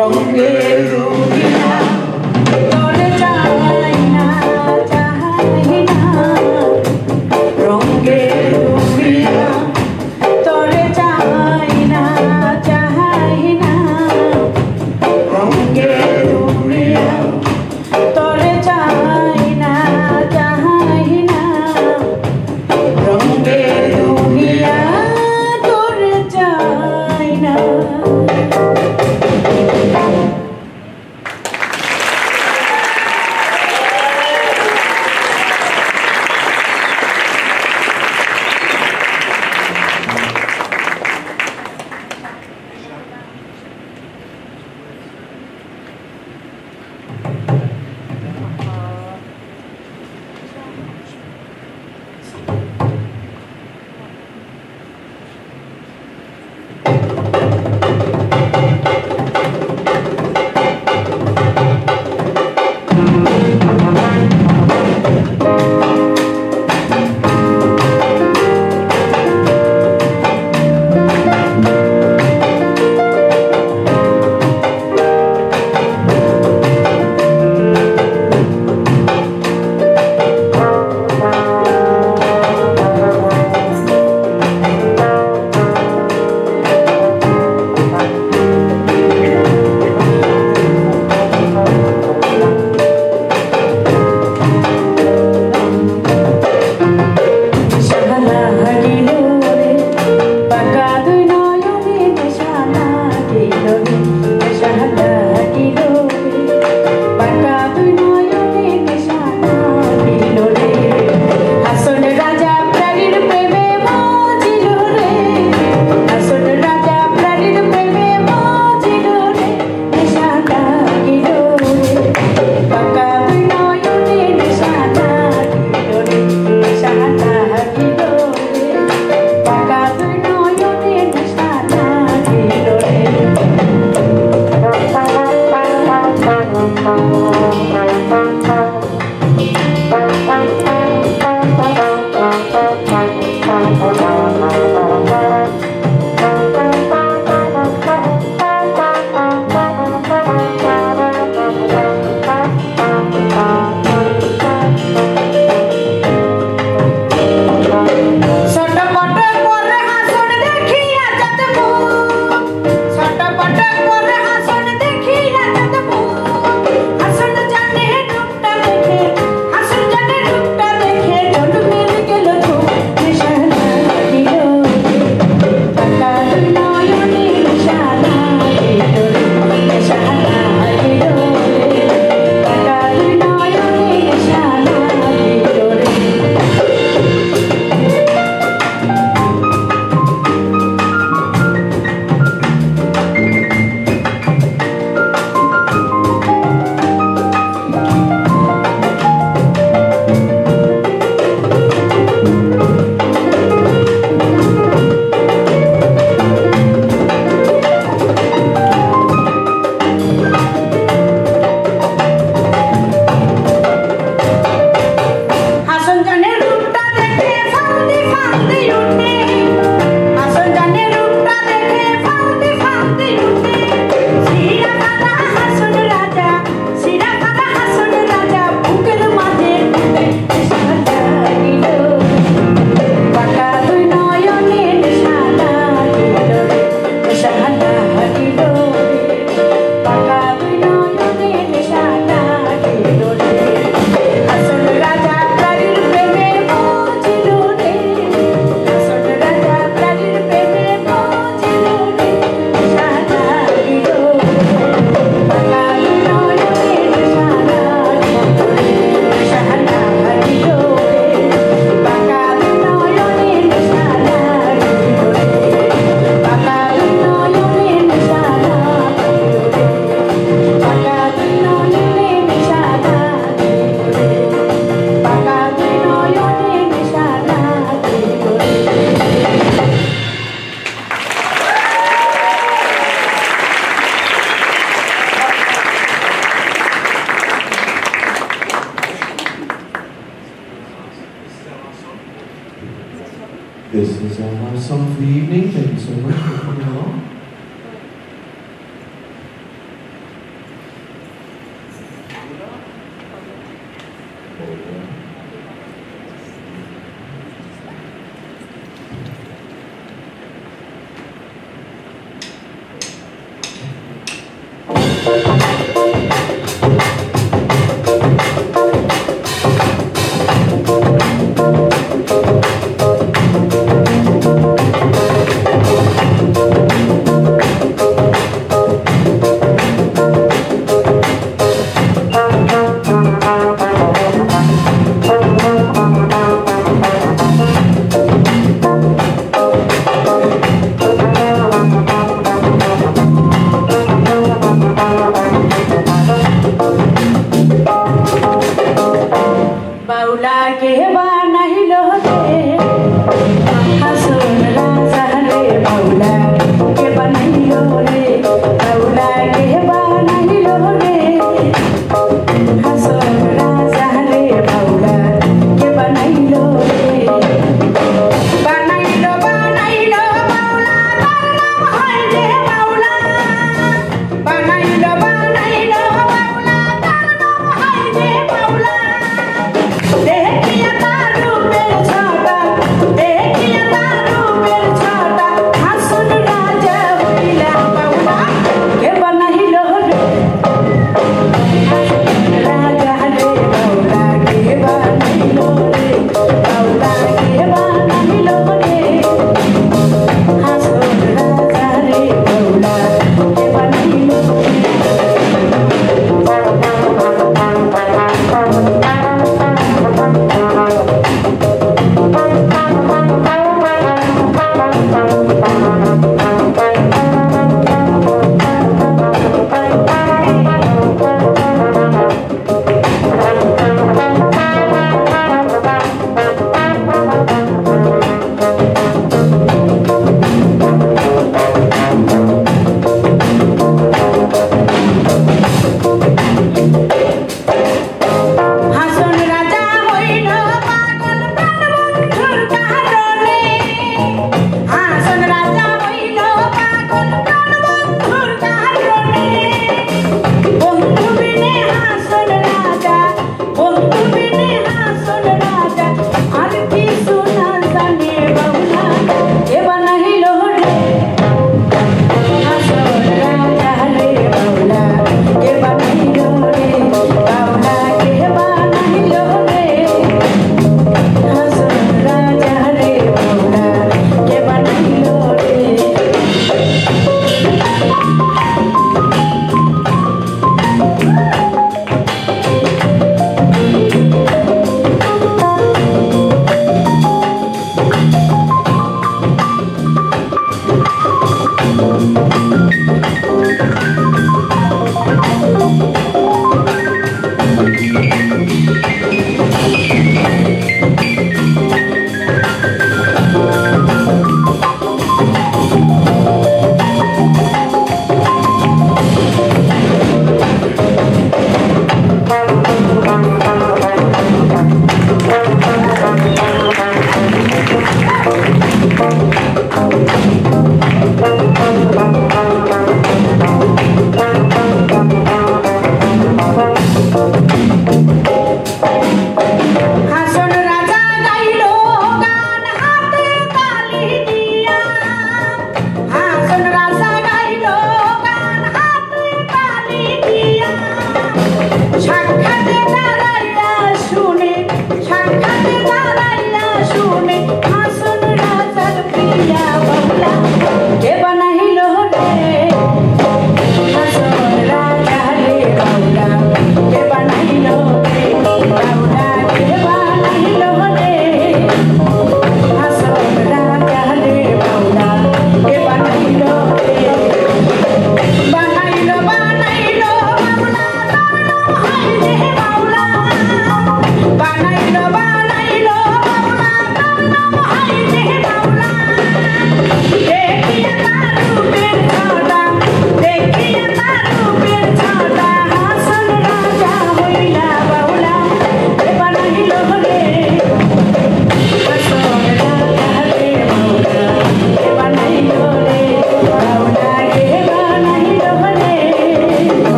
This is our last song for the evening. Thank you so much for coming along.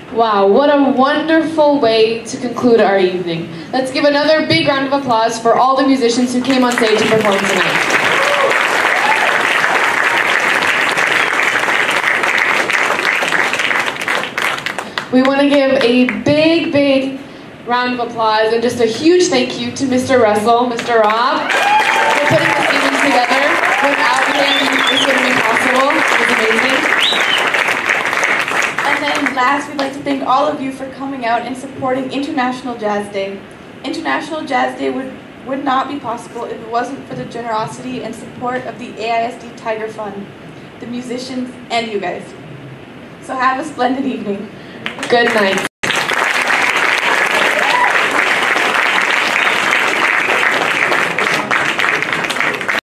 Wow, what a wonderful way to conclude our evening. Let's give another big round of applause for all the musicians who came on stage to perform tonight. We want to give a big, big round of applause and just a huge thank you to Mister Russell, Mister Rob, for putting this evening together. Without him, this wouldn't be possible. It was amazing. And then last, we'd like to thank all of you for coming out and supporting International Jazz Day. International Jazz Day would, would not be possible if it wasn't for the generosity and support of the A I S D Tiger Fund, the musicians, and you guys. So have a splendid evening. Good night.